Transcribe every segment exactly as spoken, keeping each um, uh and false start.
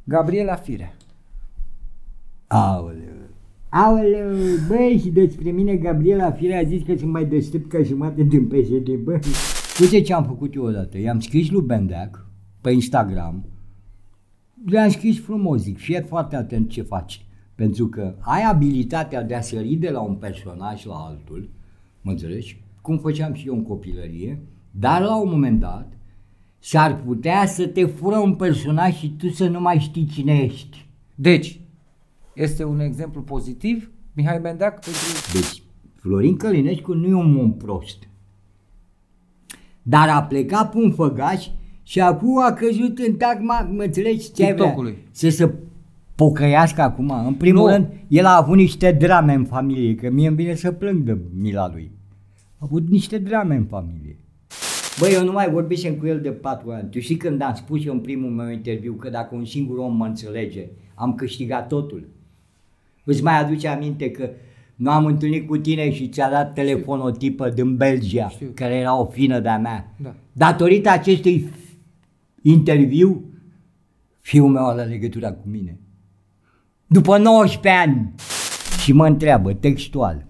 Gabriela Firea. Aoleu. Aoleu, băi, și despre mine Gabriela Firea a zis că sunt mai deștept ca jumate din P S D, băi. Uite ce am făcut eu odată, i-am scris lui Bendeac pe Instagram, le-am scris frumos, zic, fie foarte atent ce faci, pentru că ai abilitatea de a sări de la un personaj la altul, mă înțelegi, cum făceam și eu în copilărie, dar la un moment dat s-ar putea să te fură un personaj și tu să nu mai știi cine ești. Deci, este un exemplu pozitiv, Mihai Bendeac pentru... Deci, Florin Călinescu nu e un om prost, dar a plecat pe un făgaș și acum a căzut în tagma, mă înțelegi ce ai vrea? Să se pocăiască acum. În primul nu. rând, el a avut niște drame în familie, că mie îmi vine să plâng de mila lui. A avut niște drame în familie. Băi, eu nu mai vorbisem cu el de patru ani. Tu știi când am spus eu în primul meu interviu că dacă un singur om mă înțelege, am câștigat totul. Îți mai aduce aminte că nu am întâlnit cu tine și ți-a dat telefon o tipă din Belgia, Știu. care era o fină de-a mea. Da. Datorită acestui interviu, fiul meu are legătura cu mine. După nouăsprezece ani. Și mă întreabă textual: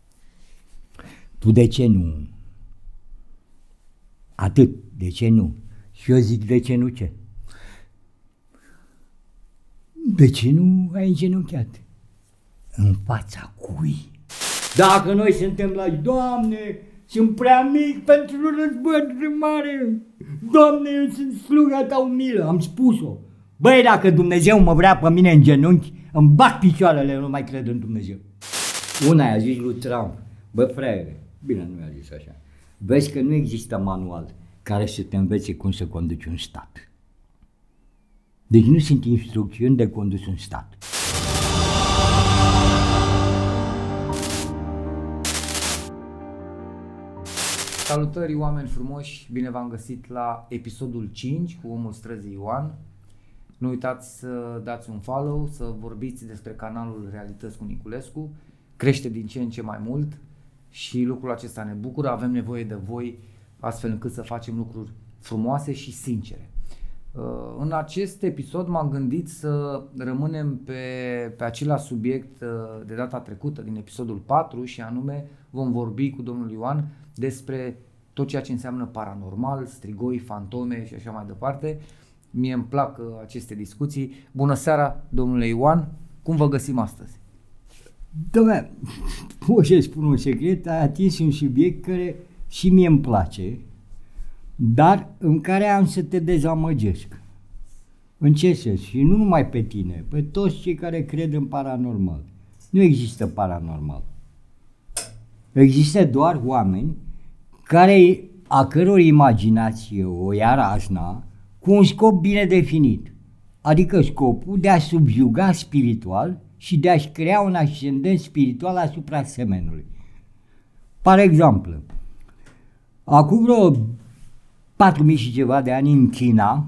tu de ce nu? Atât, de ce nu? Și eu zic, de ce nu ce? De ce nu ai îngenunchiat? În fața cui? Dacă noi suntem la Doamne, sunt prea mic pentru război mare. Doamne, eu sunt sluga ta umilă, am spus-o. Băi, dacă Dumnezeu mă vrea pe mine în genunchi, îmi bag picioarele, nu mai cred în Dumnezeu. Una i-a zis lui Trump: bă, fraiere, bine, nu i-a zis așa, vezi că nu există manual care să te învețe cum să conduci un stat. Deci nu sunt instrucțiuni de condus un stat. Salutări, oameni frumoși, bine v-am găsit la episodul cinci cu Omul Străzii Ioan. Nu uitați să dați un follow, să vorbiți despre canalul Realități cu Niculescu, crește din ce în ce mai mult și lucrul acesta ne bucură, avem nevoie de voi astfel încât să facem lucruri frumoase și sincere. În acest episod m-am gândit să rămânem pe, pe același subiect de data trecută, din episodul patru, și anume vom vorbi cu domnul Ioan despre tot ceea ce înseamnă paranormal, strigoi, fantome și așa mai departe. Mie îmi plac aceste discuții. Bună seara, domnule Ioan, cum vă găsim astăzi? Dom'le, pot să spun un secret, ai atins un subiect care și mie îmi place, dar în care am să te dezamăgesc. În ce sens? Și nu numai pe tine, pe toți cei care cred în paranormal. Nu există paranormal. Există doar oameni care, a căror imaginație o ia razna cu un scop bine definit, adică scopul de a subjuga spiritual și de a-și crea un ascendent spiritual asupra semenului. Par exemplu, acum vreo patru mii și ceva de ani în China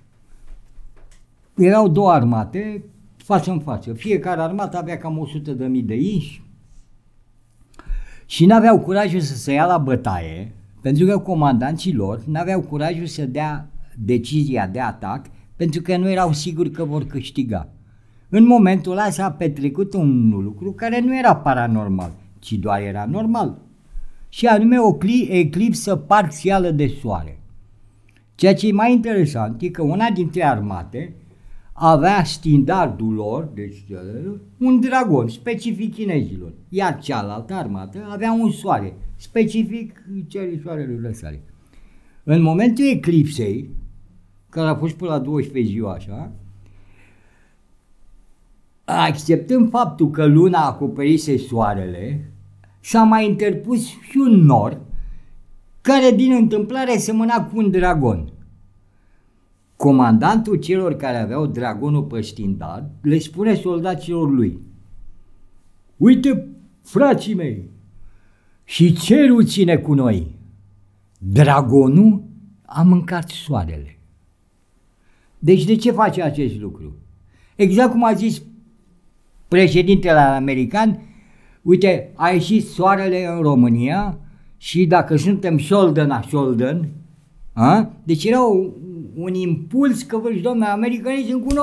erau două armate față în față. Fiecare armată avea cam o sută de mii de inși și n-aveau curajul să se ia la bătaie, pentru că comandanții lor n-aveau curajul să dea decizia de atac, pentru că nu erau siguri că vor câștiga. În momentul ăla s-a petrecut un lucru care nu era paranormal, ci doar era normal, și anume o eclipsă parțială de soare. Ceea ce e mai interesant e că una dintre armate avea standardul lor, deci un dragon specific chinezilor, iar cealaltă armată avea un soare specific cerii soarelui lăsare. În momentul eclipsei, care a fost până la douăsprezece ziua așa, acceptând faptul că luna acoperise soarele, s-a mai interpus și un nor care din întâmplare semăna cu un dragon. Comandantul celor care aveau dragonul pe standard le spune soldaților lui: uite, frații mei, și cerul ține cu noi, dragonul a mâncat soarele. Deci de ce face acest lucru? Exact cum a zis președintele american: uite, a ieșit soarele în România și dacă suntem shoulder la shoulder, a? Deci era un, un impuls că, vezi, doamne, americanii sunt cu noi,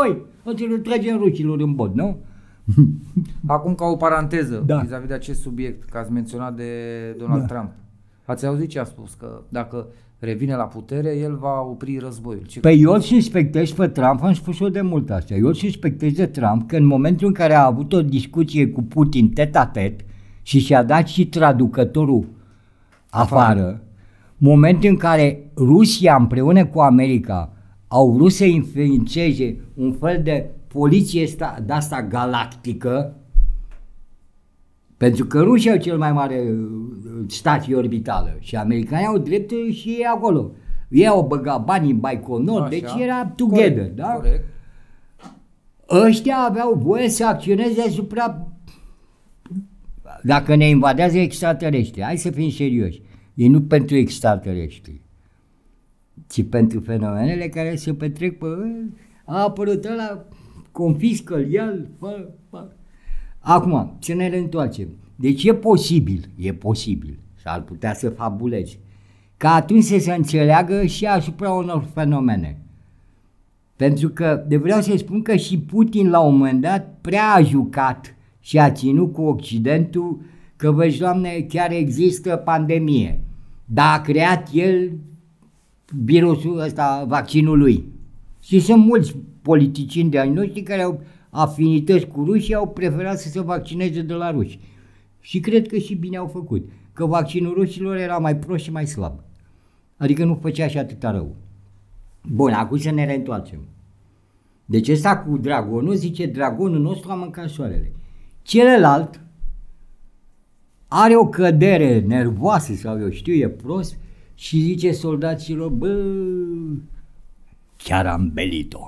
o să le tragem rușilor în bot, nu? Acum, ca o paranteză, da. vis-a-vis de acest subiect, că ați menționat de Donald da. Trump, ați auzit ce a spus? Că dacă revine la putere, el va opri războiul. Ce păi eu îl suspectez pe Trump, am spus-o de mult asta, eu îl suspectez de Trump că în momentul în care a avut o discuție cu Putin tet-a-tet și și-a dat și traducătorul afară, afară, moment în care Rusia împreună cu America au vrut să înființeze un fel de poliție sta, de asta galactică, pentru că Rusia e cel mai mare stație orbitală și americanii au dreptul și ei acolo. Ei au băgat banii în Baikonur, așa, deci era together, corect, da? Corect. Ăștia aveau voie să acționeze asupra, dacă ne invadează extraterestri, hai să fim serioși, e nu pentru extraterestri, ci pentru fenomenele care se petrec pe... A apărut ăla, confiscă-l, ia-l, fă, fă. Acum, să ne reîntoarcem. Deci e posibil, e posibil, s-ar putea să fabuleze, ca atunci să se înțeleagă și asupra unor fenomene. Pentru că, de vreau să spun că și Putin la un moment dat prea a jucat și a ținut cu Occidentul că, vezi, Doamne, chiar există pandemie, dar a creat el virusul ăsta, vaccinul lui. Și sunt mulți politicieni de ai noștri care au afinități cu rușii, au preferat să se vaccineze de la ruși. Și cred că și bine au făcut, că vaccinul rușilor era mai prost și mai slab. Adică nu făcea și atâta rău. Bun, acum să ne reîntoarcem. Deci ăsta cu dragonul, zice, dragonul nostru a mâncat soarele. Celălalt are o cădere nervoasă sau eu știu, e prost și zice soldaților, bă, chiar am belit-o.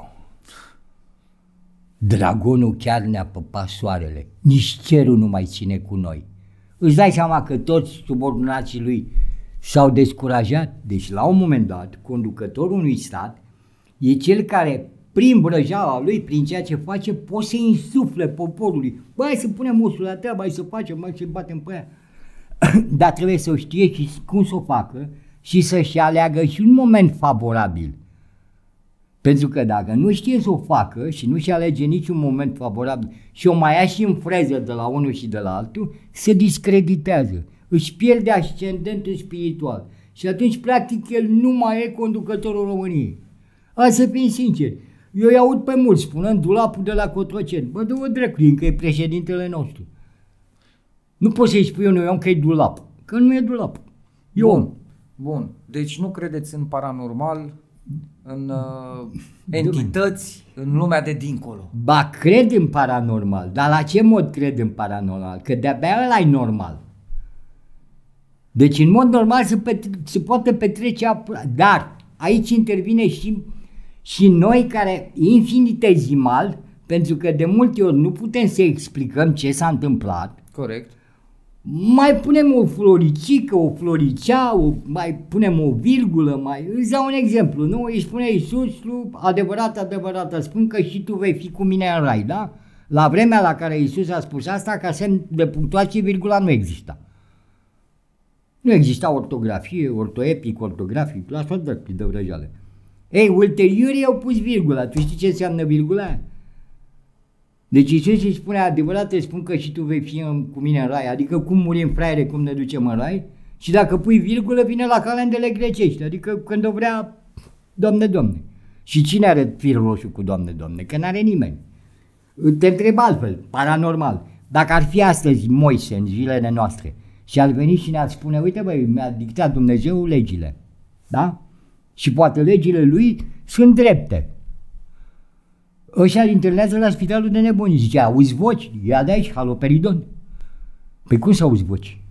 Dragonul chiar ne-a păpat soarele, nici cerul nu mai ține cu noi. Îți dai seama că toți subordonații lui s-au descurajat? Deci la un moment dat, conducătorul unui stat e cel care, prin vrăjeala lui, prin ceea ce face, poate să insufle poporului. Băi, hai să punem osul la treabă, hai să facem, hai să batem pe aia. Dar trebuie să o știe și cum să o facă și să-și aleagă și un moment favorabil. Pentru că dacă nu știe să o facă și nu-și alege niciun moment favorabil și o mai ia și în freză de la unul și de la altul, se discreditează, își pierde ascendentul spiritual și atunci practic el nu mai e conducătorul României. Hai să fim sinceri, eu îi aud pe mulți spunând dulapul de la Cotroceni, bă, dă-o dracului, încă e președintele nostru. Nu poți să-i spui unui om că e dulap, că nu e dulap, e bun, om. Bun, deci nu credeți în paranormal, în uh, entități, în lumea de dincolo? Ba, cred în paranormal, dar la ce mod cred în paranormal? Că de-abia ăla e normal. Deci în mod normal se, petre- se poate petrece, apă, dar aici intervine și, și noi care infinitezimal, pentru că de multe ori nu putem să explicăm ce s-a întâmplat. Corect. Mai punem o floricică, o floricea, o, mai punem o virgulă, mai... Îți dau un exemplu, nu? Îi spune Iisus, lui, adevărat, adevărat, spun că și tu vei fi cu mine în rai, da? La vremea la care Iisus a spus asta, ca semn de punctuație, virgula nu exista. Nu exista ortografie, ortoepic, ortografic, la fel de, de vrăjeale. Ei, ulterior au pus virgula, tu știi ce înseamnă virgula aia? Deci Iisus îi spune, adevărat, îți spun că și tu vei fi în, cu mine în rai, adică cum murim fraiere, cum ne ducem în rai, și dacă pui virgulă, vine la calendele grecești, adică când o vrea, Doamne, Doamne. Și cine are fir roșu cu Doamne, Doamne? Că n-are nimeni. Te întreb altfel, paranormal, dacă ar fi astăzi Moise în zilele noastre și ar veni și ne-ar spune, uite băi, mi-a dictat Dumnezeu legile, da? Și poate legile lui sunt drepte. Ăștia îl internează la spitalul de nebuni, zice, auzi voci? Ia de aici, haloperidon. Păi cum să auzi voci?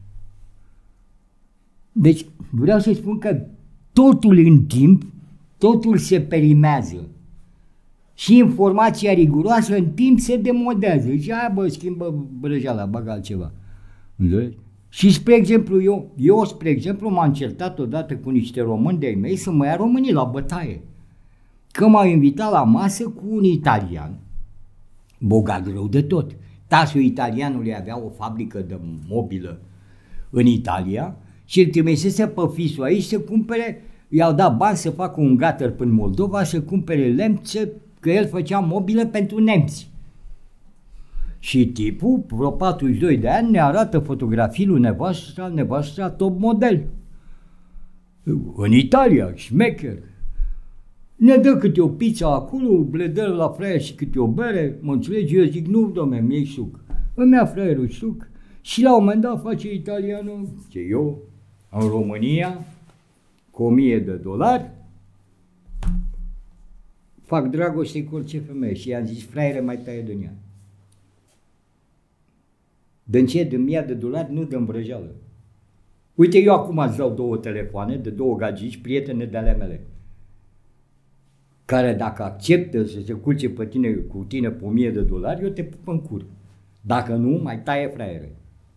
Deci vreau să spun că totul în timp, totul se perimează. Și informația riguroasă în timp se demodează. Și aia bă, schimbă brăjeala, bagă altceva. Înțelegi? Și spre exemplu, eu, eu spre exemplu m-am certat odată cu niște români de-ai mei să mă ia românii la bătaie. Că m-au invitat la masă cu un italian, bogat rău de tot. Tasul italianului avea o fabrică de mobilă în Italia și îl trimisese pe fisul aici să cumpere, i-au dat bani să facă un gutter până Moldova, să cumpere lemn, să că el făcea mobile pentru nemți. Și tipul, vreo patruzeci și doi de ani, ne arată fotografii lui nevastra, nevastra top model. În Italia, șmecher. Ne dă câte o pizza acolo, le dă la fraier și câte o bere, mă înțelegi? Eu zic, nu, dom'le, mi-ai suc. Îmi ia fraierul suc și la un moment dat face italianul, ce eu, în România, cu o mie de dolari, fac dragoste cu orice femeie și i-am zis, fraiere, mai taie din ea. Din ce? Din mie de dolari, nu dăm vrăjeală. Uite, eu acum îți dau două telefoane de două gagici, prietene de ale mele, care dacă acceptă să se culce pe tine, cu tine pe o mie de dolari, eu te pup în cur. Dacă nu, mai taie fraiere.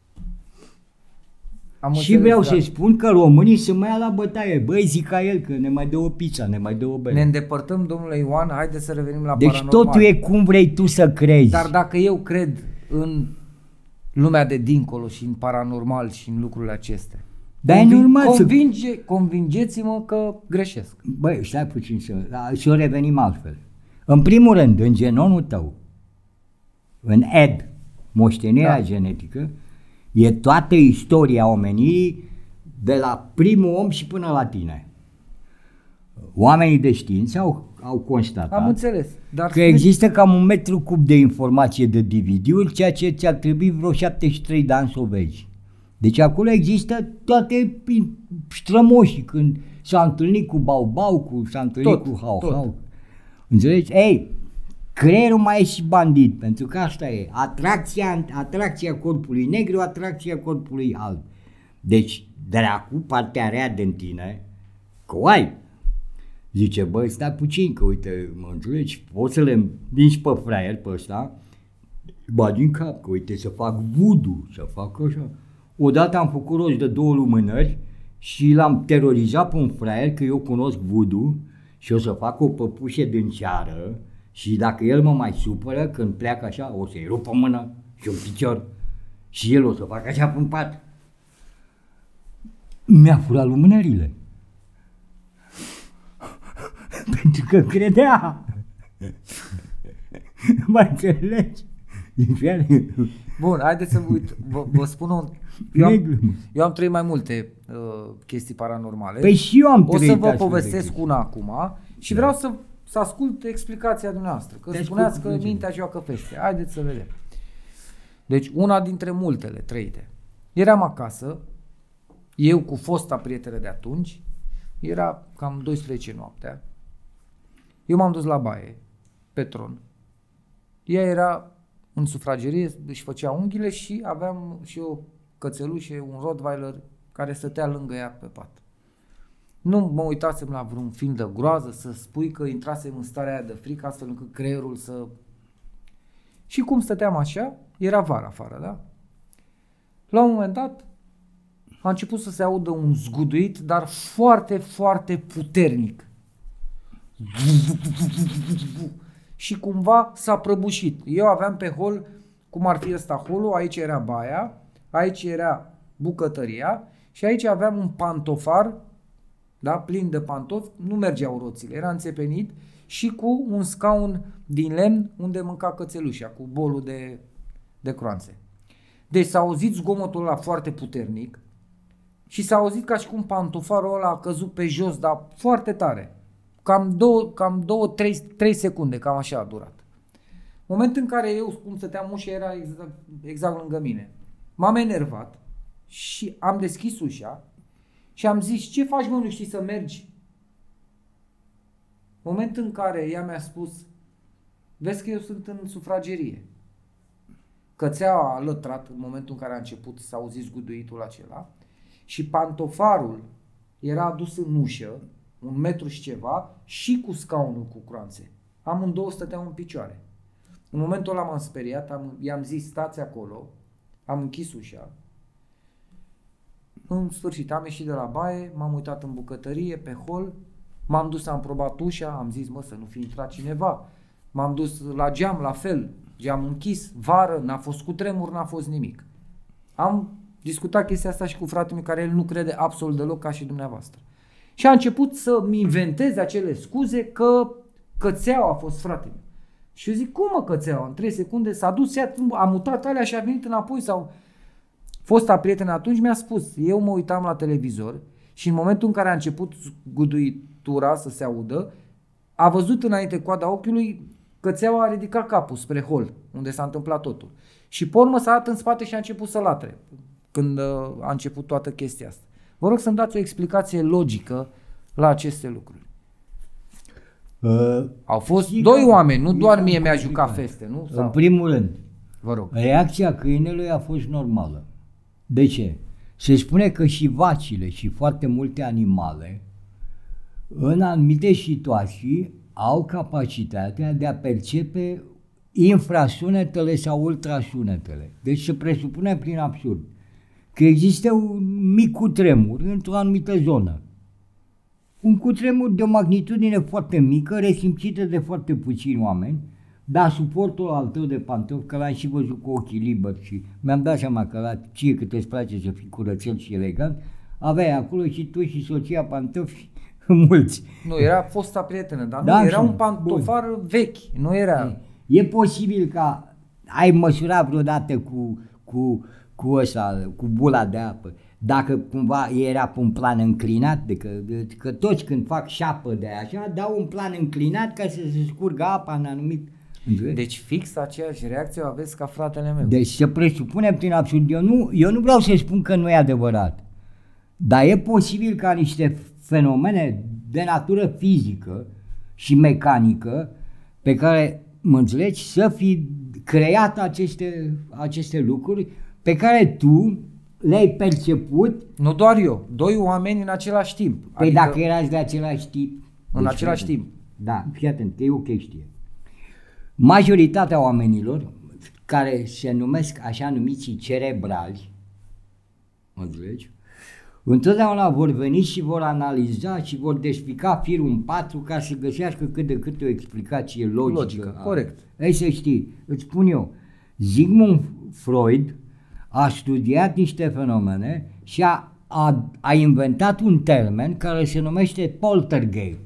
Am și vreau da. să spun că românii se mai ia la bătaie. Băi, zic ca el că ne mai dă o pizza, ne mai dă o bere. Ne îndepărtăm, domnule Ioan, haideți să revenim la deci paranormal. Deci totul e cum vrei tu să crezi. Dar dacă eu cred în lumea de dincolo și în paranormal și în lucrurile acestea, dar e normal convinge, să... convingeți-mă că greșesc. Băi, stai puțin să, să o revenim altfel. În primul rând, în genonul tău, în Ed, moștenirea da. genetică, e toată istoria omenirii de la primul om și până la tine. Oamenii de știință au, au constatat Am înțeles, dar că există cam un metru cub de informație de D V D-uri, ceea ce ți-ar trebui vreo șaptezeci și trei de ani să o vezi. Deci acolo există toate strămoșii, când s-a întâlnit cu Bau-Bau, cu, s-a întâlnit tot, cu Hau-Hau. Înțelegi? Ei, creierul mai e și bandit, pentru că asta e. Atracția, atracția corpului negru, atracția corpului alb. Deci, dracu, partea rea din tine, că o ai. Zice, băi, stai puțin, că uite, mă înțelegi, poți să le împingi pe fraier pe ăsta, bagi în cap, că uite, să fac voodoo, să fac așa. Odată am făcut rost de două lumânări și l-am terorizat pe un fraier că eu cunosc voodoo și o să fac o păpușe din ceară și dacă el mă mai supără, când pleacă așa, o să-i rup o mână și un picior și el o să facă așa pe un pat. Mi-a furat lumânările. Pentru că credea. Mă înțelegi? Bun, haideți să vă, uit, vă, vă spun un... Eu am, eu am trăit mai multe uh, chestii paranormale. Păi și eu am trăit. O să vă povestesc una acum și vreau să, să ascult explicația dumneavoastră. Că Te spuneați că mintea joacă feste. Haideți să vedem. Deci una dintre multele trăite. Eram acasă, eu cu fosta prietenă de atunci, era cam douăsprezece noaptea. Eu m-am dus la baie, pe tron. Ea era în sufragerie, își făcea unghiile și aveam și o cățelușe, un Rottweiler care stătea lângă ea pe pat. Nu mă uitasem la vreun film de groază să spui că intrasem în starea aia de frică astfel încât creierul să... Și cum stăteam așa, era vara afară, da? La un moment dat a început să se audă un zguduit, dar foarte, foarte puternic. Și cumva s-a prăbușit. Eu aveam pe hol, cum ar fi ăsta holul, aici era baia, aici era bucătăria și aici aveam un pantofar, da, plin de pantofi, nu mergeau roțile, era înțepenit și cu un scaun din lemn unde mânca cățelușa, cu bolul de, de croanțe. Deci s-a auzit zgomotul ăla foarte puternic și s-a auzit ca și cum pantofarul ăla a căzut pe jos, dar foarte tare. Cam două, cam două, trei, trei secunde, cam așa a durat. Moment în care eu, cum stăteam, ușa era exact, exact lângă mine. M-am enervat și am deschis ușa și am zis, ce faci, mă, nu știi să mergi? Moment în care ea mi-a spus, vezi că eu sunt în sufragerie. Cățeaua a lătrat în momentul în care a început să auzi zguduitul acela și pantofarul era adus în ușă, un metru și ceva, și cu scaunul cu croanțe. Amândouă stăteau în picioare. În momentul ăla m-am speriat, am, i-am zis, stați acolo, am închis ușa. În sfârșit, am ieșit de la baie, m-am uitat în bucătărie, pe hol, m-am dus, am probat ușa, am zis, mă, să nu fi intrat cineva. M-am dus la geam, la fel, geam închis, vară, n-a fost cutremur, n-a fost nimic. Am discutat chestia asta și cu fratele meu, care el nu crede absolut deloc ca și dumneavoastră. Și a început să-mi inventeze acele scuze că cățeaua a fost, frate. Și eu zic, cum mă cățeaua? În trei secunde s-a dus, a mutat alea și a venit înapoi sau... Fosta prietenă atunci mi-a spus, eu mă uitam la televizor și în momentul în care a început zguduitura să se audă, a văzut înainte coada ochiului, cățeaua a ridicat capul spre hol, unde s-a întâmplat totul. Și pe urmă s-a dat în spate și a început să latre, când a început toată chestia asta. Vă rog să-mi dați o explicație logică la aceste lucruri. Uh, Au fost doi oameni, nu doar mie mi-a jucat feste, nu? Sau... În primul rând, vă rog. Reacția câinelui a fost normală. De ce? Se spune că și vacile și foarte multe animale în anumite situații au capacitatea de a percepe infrasunetele sau ultrasunetele. Deci se presupune prin absurd că există un mic cutremur într-o anumită zonă. Un cutremur de o magnitudine foarte mică, resimțită de foarte puțini oameni, dar suportul al tău de pantofi, că l-am și văzut cu ochii liberi și mi-am dat seama că la ție cât îți place să fii curățel și elegant, aveai acolo și tu și soția pantofi mulți. Nu, era fosta prietenă, dar da, nu, era un pantofar bun. Vechi, nu era... E, e posibil ca ai măsurat vreodată cu, cu, cu ăsta, cu bula de apă, dacă cumva era pe un plan înclinat, de că, de, că toți când fac șapă de așa, dau un plan înclinat ca să se scurgă apa în anumit... Deci fix aceeași reacție o aveți ca fratele meu. Deci se presupune prin absurd. Eu nu, eu nu vreau să spun că nu e adevărat, dar e posibil ca niște fenomene de natură fizică și mecanică pe care, mă înțelegi, să fi creat aceste, aceste lucruri pe care tu le-ai perceput. Nu doar eu, doi oameni în același timp. Păi adică dacă erați de același tip. În deci același timp. Da, fii atent, e o chestie. Majoritatea oamenilor care se numesc așa numiții cerebrali, mă înțelegi, întotdeauna vor veni și vor analiza și vor despica firul în patru ca să găsească cât de cât o explicație logică. Logică, corect. Ei, să știi, îți spun eu, Sigmund Freud a studiat niște fenomene și a, a, a inventat un termen care se numește poltergeist.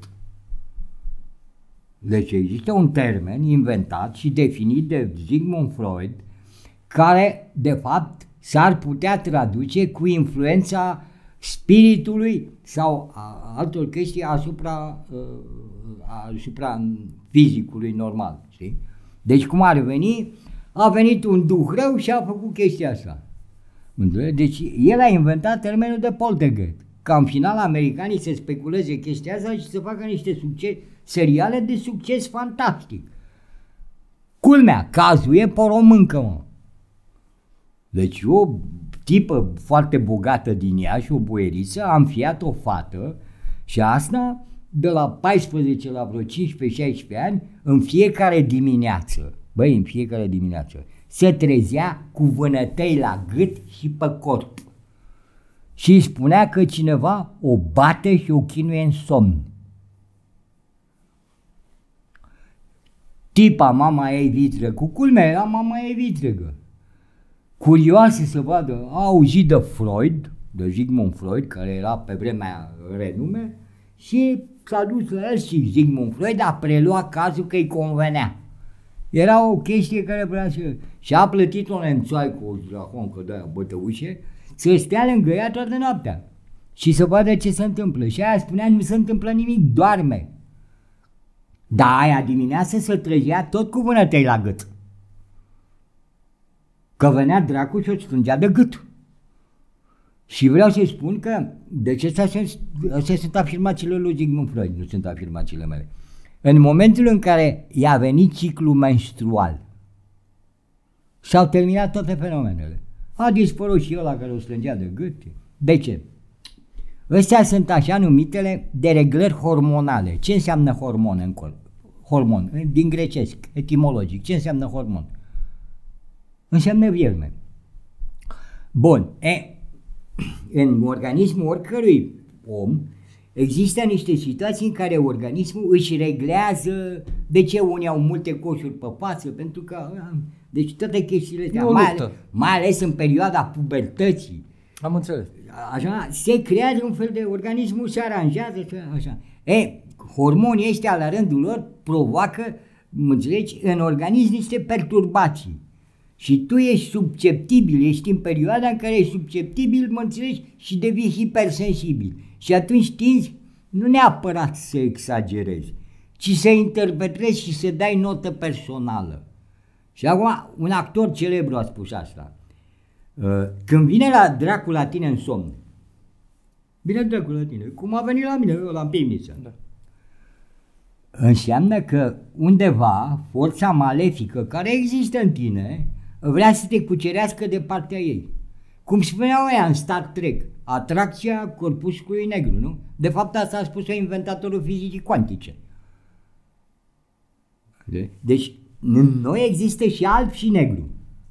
Deci există un termen inventat și definit de Sigmund Freud care, de fapt, s-ar putea traduce cu influența spiritului sau a altor chestii asupra, asupra fizicului normal. Știi? Deci cum ar veni, a venit un duh rău și a făcut chestia asta. Deci el a inventat termenul de poltergeist. Ca în final americanii să speculeze chestia asta și să facă niște succes, seriale de succes fantastic. Culmea, cazul e pe româncă, mă. Deci o tipă foarte bogată din Iași, o boieriță, a înfiat o fată și asta de la paisprezece la vreo cincisprezece șaisprezece ani, în fiecare dimineață, băi, în fiecare dimineață, se trezea cu vânătăi la gât și pe corp. Și îi spunea că cineva o bate și o chinuie în somn. Tipa, mama ei vitregă, cu culmea era mama ei vitregă. Curioasă să vadă, a auzit de Freud, de Sigmund Freud, care era pe vremea renume, și s-a dus la el și Sigmund Freud a preluat cazul că îi convenea. Era o chestie care vrea să... Și a plătit o nemțoai cu o draconcă de-aia bătăușe, să stea lângă ea toată noaptea și să vadă ce se întâmplă. Și aia spunea, nu se întâmplă nimic, doarme. Dar aia dimineață se trezea tot cu vânătăi la gât. Că venea dracu și o strângea de gât. Și vreau să spun că, deci astea sunt, astea sunt afirmațiile lui Sigmund Freud, nu sunt afirmațiile mele. În momentul în care i-a venit ciclul menstrual, s-au terminat toate fenomenele. A dispărut și ăla care o strângea de gât. De ce? Astea sunt așa numitele dereglări hormonale. Ce înseamnă hormon în corp? Hormon, din grecesc, etimologic. Ce înseamnă hormon? Înseamnă vierme. Bun, e, în organismul oricărui om există niște situații în care organismul își reglează. De ce unii au multe coșuri pe față? Pentru că, deci toate chestiile astea, mai ales, mai ales în perioada pubertății. Am înțeles. Așa, se creează un fel de organismul, se aranjează, așa. E, hormonii ăștia la rândul lor provoacă, înțelegi, în organism niște perturbații. Și tu ești susceptibil, ești în perioada în care ești susceptibil, mă înțelegi, și devii hipersensibil. Și atunci tinzi nu neapărat să exagerezi, ci să interpretezi și să dai notă personală. Și acum, un actor celebru a spus asta. Când vine la dracu la tine în somn, vine dracu la tine, cum a venit la mine, eu la pivniță. Da. Înseamnă că undeva forța malefică care există în tine vrea să te cucerească de partea ei. Cum spuneau ăia în Star Trek, atracția corpuscului negru, nu? De fapt asta a spus inventatorul fizicii cuantice. Deci în noi există și alb și negru.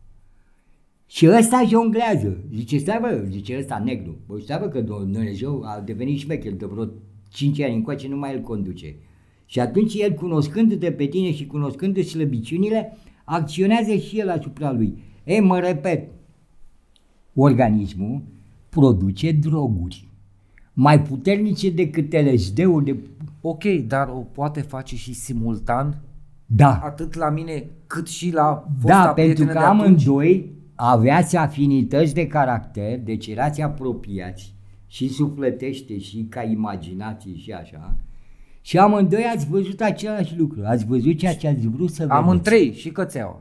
Și ăsta jonglează. Zice, stai bă, zice ăsta negru. Bă, stai bă că Dumnezeu a devenit șmecher de vreo cinci ani încoace, numai el conduce. Și atunci el, cunoscându-te pe tine și cunoscându-și slăbiciunile, acționează și el asupra lui. Ei, mă repet, organismul produce droguri mai puternice decât L S D-ul de... Ok, dar o poate face și simultan? Da. Atât la mine cât și la fosta Da, pentru că amândoi amândoi aveați afinități de caracter, deci erați apropiați și sufletește și ca imaginație și așa. Și amândoi ați văzut același lucru, ați văzut ceea ce ați vrut să vedeți. Amândoi și Cățeaua.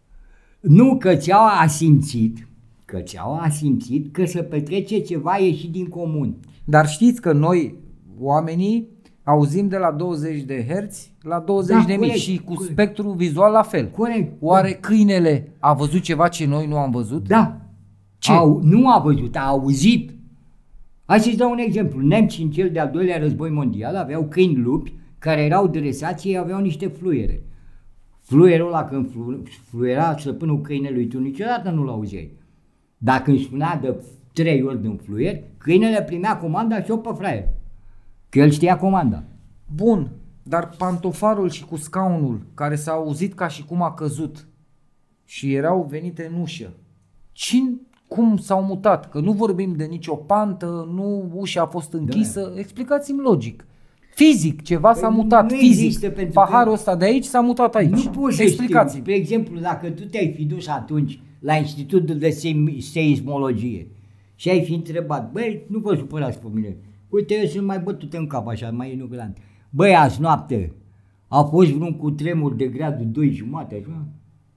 Nu, Cățeaua a simțit, Cățeaua a simțit că se petrece ceva ieșit din comun. Dar știți că noi, oamenii, auzim de la douăzeci de herți la douăzeci Da, de mii corect, și cu corect. spectru vizual la fel. Corect. Oare câinele a văzut ceva ce noi nu am văzut? Da. Ce? Au, nu a văzut, a auzit. Hai să-ți dau un exemplu. Nemții în cel de-al doilea război mondial aveau câini lupi care erau dresați, ei aveau niște fluiere. Fluierul ăla când flu, fluiera stăpânul câinelui, tu niciodată nu-l auzeai. Dacă îmi spunea de trei ori din fluier, câinele primea comanda și o pe fraier. Că el știa comanda. Bun, dar pantofarul și cu scaunul care s-a auzit ca și cum a căzut și erau venite în ușă, cine, cum s-au mutat? Că nu vorbim de nicio pantă, nu ușa a fost închisă, da. Explicați-mi logic. Fizic, ceva s-a mutat, nu fizic. Paharul că... ăsta de aici s-a mutat aici. Nu poți să explicați-mi. Spre exemplu, dacă tu te-ai fi dus atunci la Institutul de Seismologie și ai fi întrebat, băi, nu vă supărați pe mine, uite, eu sunt mai bătut în cap așa, mai inoculant. Băi, azi noapte a fost vreun cutremur de gradul doi jumate, așa?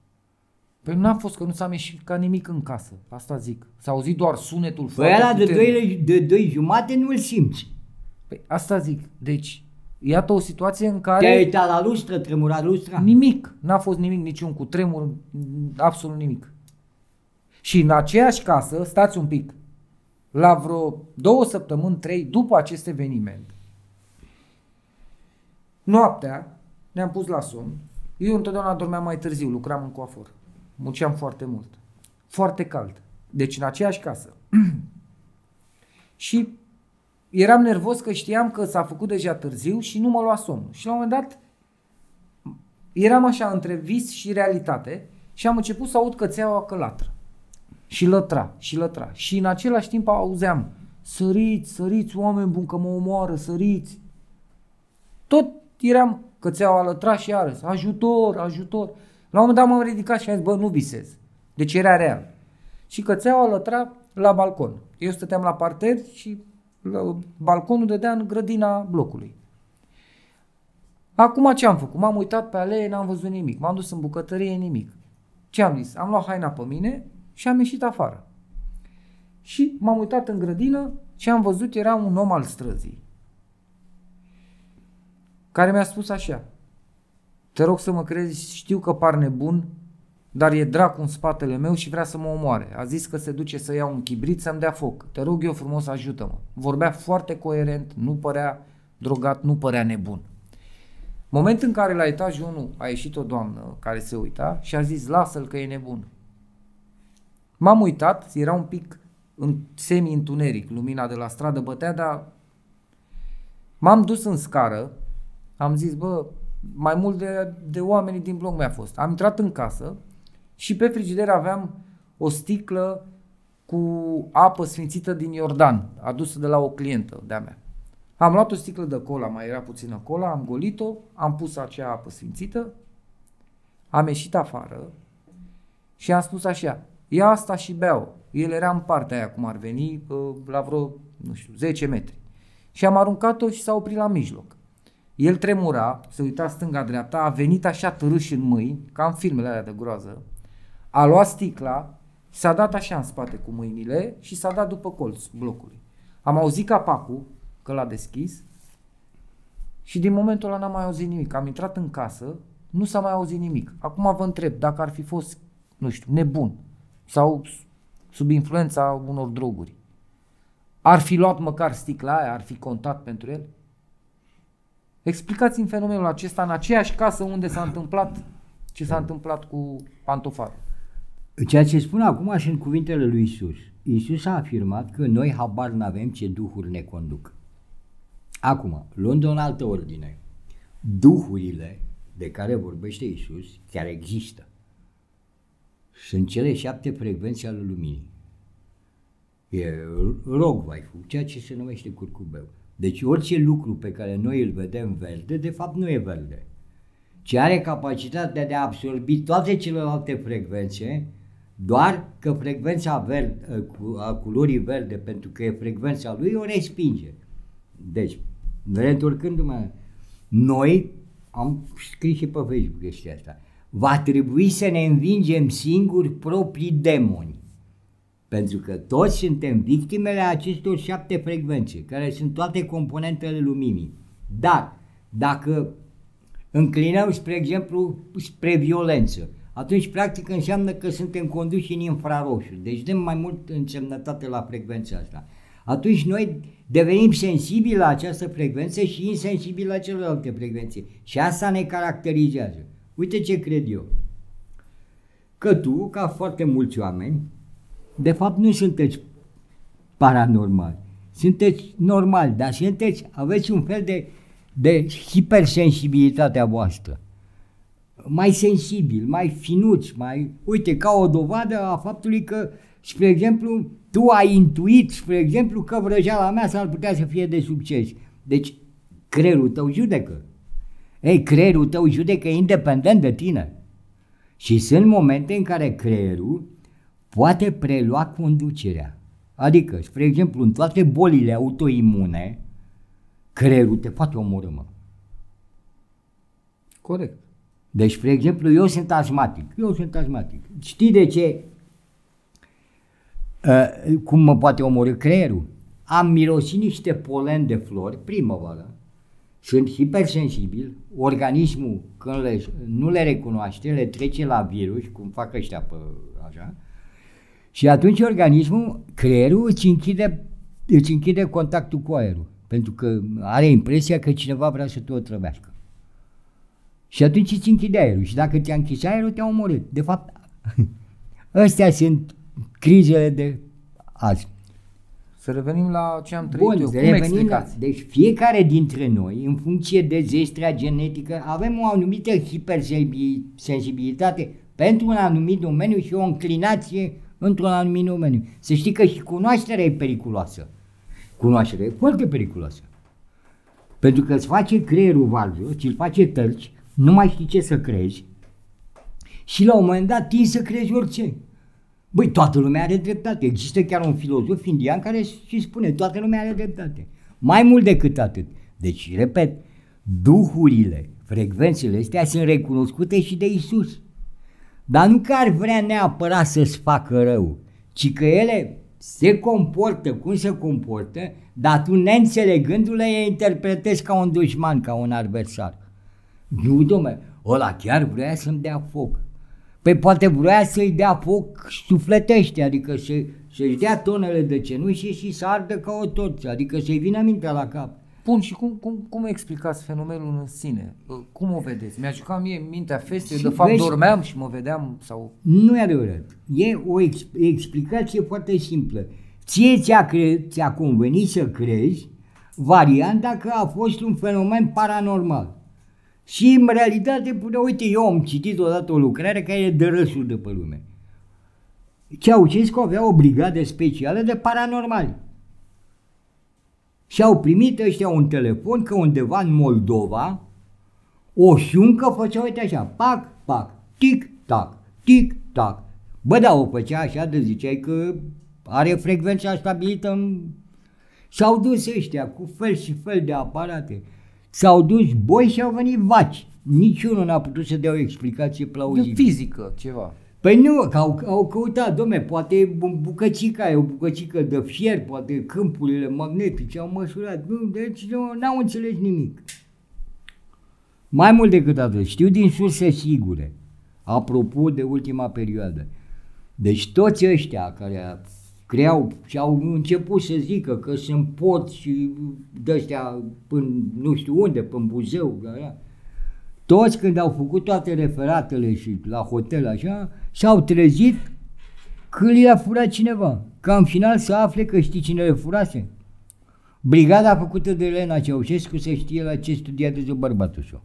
Păi nu a fost, că nu s-a mișcat nimic în casă, asta zic. S-a auzit doar sunetul păi foarte ăla de puternic. doi, de doi jumate nu-l simți. Păi asta zic, deci iată o situație în care... Te-ai uitat la lustră, tremura lustra? Nimic, n-a fost nimic, niciun cutremur, absolut nimic. Și în aceeași casă, stați un pic, la vreo două săptămâni, trei, după acest eveniment, noaptea ne-am pus la somn. Eu întotdeauna dormeam mai târziu, lucram în coafor. Munceam foarte mult. Foarte cald. Deci în aceeași casă. Și eram nervos că știam că s-a făcut deja târziu și nu mă lua somnul. Și la un moment dat eram așa între vis și realitate și am început să aud Cățeaua că latră. Și lătra, și lătra. Și în același timp auzeam, săriți, săriți, oameni buni, că mă omoară, săriți. Tot eram, Cățeaua lătra și iarăs, ajutor, ajutor. La un moment dat m-am ridicat și am zis, bă, nu visez. Deci era real. Și Cățeaua lătra la balcon. Eu stăteam la parter și la balconul dădea în grădina blocului. Acum ce am făcut? M-am uitat pe alee, n-am văzut nimic. M-am dus în bucătărie, nimic. Ce am zis? Am luat haina pe mine și am ieșit afară. Și m-am uitat în grădină și am văzut, era un om al străzii care mi-a spus așa: te rog să mă crezi, știu că par nebun, dar e dracu în spatele meu și vrea să mă omoare. A zis că se duce să ia un chibrit să-mi dea foc. Te rog eu frumos, ajută-mă. Vorbea foarte coerent, nu părea drogat, nu părea nebun. Moment în care la etajul unu a ieșit o doamnă care se uita și a zis, lasă-l că e nebun. M-am uitat, era un pic în semi-întuneric, lumina de la stradă bătea, dar m-am dus în scară, am zis, bă, mai mult de, de oamenii din bloc mi-a fost. Am intrat în casă și pe frigider aveam o sticlă cu apă sfințită din Iordan, adusă de la o clientă de-a mea. Am luat o sticlă de cola, mai era puțină cola, am golit-o, am pus acea apă sfințită, am ieșit afară și am spus așa, ia asta și bea-o. El era în partea aia, cum ar veni, la vreo, nu știu, zece metri. Și am aruncat-o și s-a oprit la mijloc. El tremura, se uita stânga-dreapta, a venit așa târâș în mâini, ca în filmele alea de groază, a luat sticla, s-a dat așa în spate cu mâinile și s-a dat după colț blocului. Am auzit capacul, că l-a deschis și din momentul ăla n-am mai auzit nimic. Am intrat în casă, nu s-a mai auzit nimic. Acum vă întreb, dacă ar fi fost, nu știu, nebun sau sub influența unor droguri, ar fi luat măcar sticla aia, ar fi contat pentru el? Explicați-mi fenomenul acesta în aceeași casă unde s-a întâmplat ce s-a întâmplat cu pantofarul. Ceea ce spun acum sunt cuvintele lui Isus. Isus a afirmat că noi habar n-avem ce duhuri ne conduc. Acum, luând o în altă ordine, duhurile de care vorbește Isus chiar există. Sunt cele șapte frecvențe ale luminii. E rogvaifu, ceea ce se numește curcubeu. Deci orice lucru pe care noi îl vedem verde, de fapt nu e verde, ci are capacitatea de a absorbi toate celelalte frecvențe, doar că frecvența verde, a culorii verde, pentru că e frecvența lui, o respinge. Deci, reîntorcându-mă, noi, am scris și pe Facebook chestia asta, va trebui să ne învingem singuri proprii demoni. Pentru că toți suntem victimele acestor șapte frecvențe, care sunt toate componentele luminii. Dar, dacă înclinăm, spre exemplu, spre violență, atunci practic înseamnă că suntem conduși în infraroșu, deci dăm mai mult însemnătate la frecvența asta. Atunci noi devenim sensibili la această frecvență și insensibili la celelalte frecvențe și asta ne caracterizează. Uite ce cred eu, că tu, ca foarte mulți oameni, de fapt nu sunteți paranormali, sunteți normali, dar sunteți, aveți un fel de, de hipersensibilitatea voastră. Mai sensibil, mai finuți, mai, uite, ca o dovadă a faptului că, spre exemplu, tu ai intuit, spre exemplu, că vrăjeala mea s-ar putea să fie de succes. Deci, creierul tău judecă. Ei, creierul tău judecă independent de tine. Și sunt momente în care creierul poate prelua conducerea. Adică, spre exemplu, în toate bolile autoimune, creierul te poate omorî, mă. Corect. Deci, spre exemplu, eu sunt asmatic. Eu sunt asmatic. Știi de ce? Uh, cum mă poate omorî creierul? Am mirosit niște polen de flori, primăvară, sunt hipersensibil, organismul, când le, nu le recunoaște, le trece la virus, cum fac ăștia pe așa, și atunci organismul, creierul, îți închide, îți închide contactul cu aerul, pentru că are impresia că cineva vrea să te otrăvească. Și atunci îți închide aerul și dacă ți-a închis aerul, te-a omorât. De fapt, astea sunt crizele de azi. Să revenim la ce am trăit Bun, eu. Cum explicați? La, deci fiecare dintre noi, în funcție de zestrea genetică, avem o anumită hipersensibilitate pentru un anumit domeniu și o înclinație într-un anumit domeniu. Să știi că și cunoașterea e periculoasă. Cunoașterea e foarte periculoasă. Pentru că îți face creierul varză, ți-l face tălci, nu mai știi ce să crezi și la un moment dat tinzi să crezi orice. Băi, toată lumea are dreptate. Există chiar un filozof indian care și spune, toată lumea are dreptate. Mai mult decât atât. Deci, repet, duhurile, frecvențele astea sunt recunoscute și de Isus. Dar nu că ar vrea neapărat să-ți facă rău, ci că ele se comportă cum se comportă, dar tu, neînțelegându-le, le interpretezi ca un dușman, ca un adversar. Nu, dom'le, ăla chiar vrea să-mi dea foc. Păi poate vrea să-i dea foc sufletește, adică să, să-și dea tonele de cenușă și să ardă ca o torță, adică să-i vină mintea la cap. Bun, și cum, cum, cum explicați fenomenul în sine? Cum o vedeți? Mi-a jucat mie mintea feste, eu de fapt vezi, dormeam și mă vedeam sau... Nu e adevărat. E o ex, explicație foarte simplă. Ție ți-a, cre, ți-a convenit să crezi varianta că a fost un fenomen paranormal. Și în realitate, până, uite, eu am citit odată o lucrare care e de râsul de pe lume. Ceaușescu avea o brigadă specială de paranormali. Și au primit ăștia un telefon că undeva în Moldova o șuncă făcea, uite așa, pac, pac, tic-tac, tic-tac. Bă, da, o făcea așa de ziceai că are frecvența stabilită în... S-au dus ăștia cu fel și fel de aparate. S-au dus boi și au venit vaci. Niciunul n-a putut să dea o explicație plauzibilă. De fizică, ceva. Păi nu, că au, au căutat, dom'le, poate bucățica e o bucățică de fier, poate câmpurile magnetice au măsurat. Nu, deci nu, n-au înțeles nimic. Mai mult decât atât, știu din surse sigure, apropo de ultima perioadă. Deci toți ăștia care creau și au început să zică că sunt pot și de-astea până nu știu unde, până Buzău, da? Toți când au făcut toate referatele și la hotel așa, s-au trezit că le-a furat cineva. Ca în final să afle că știi cine le furase. Brigada făcută de Elena Ceaușescu să știe la ce studiază bărbatul său.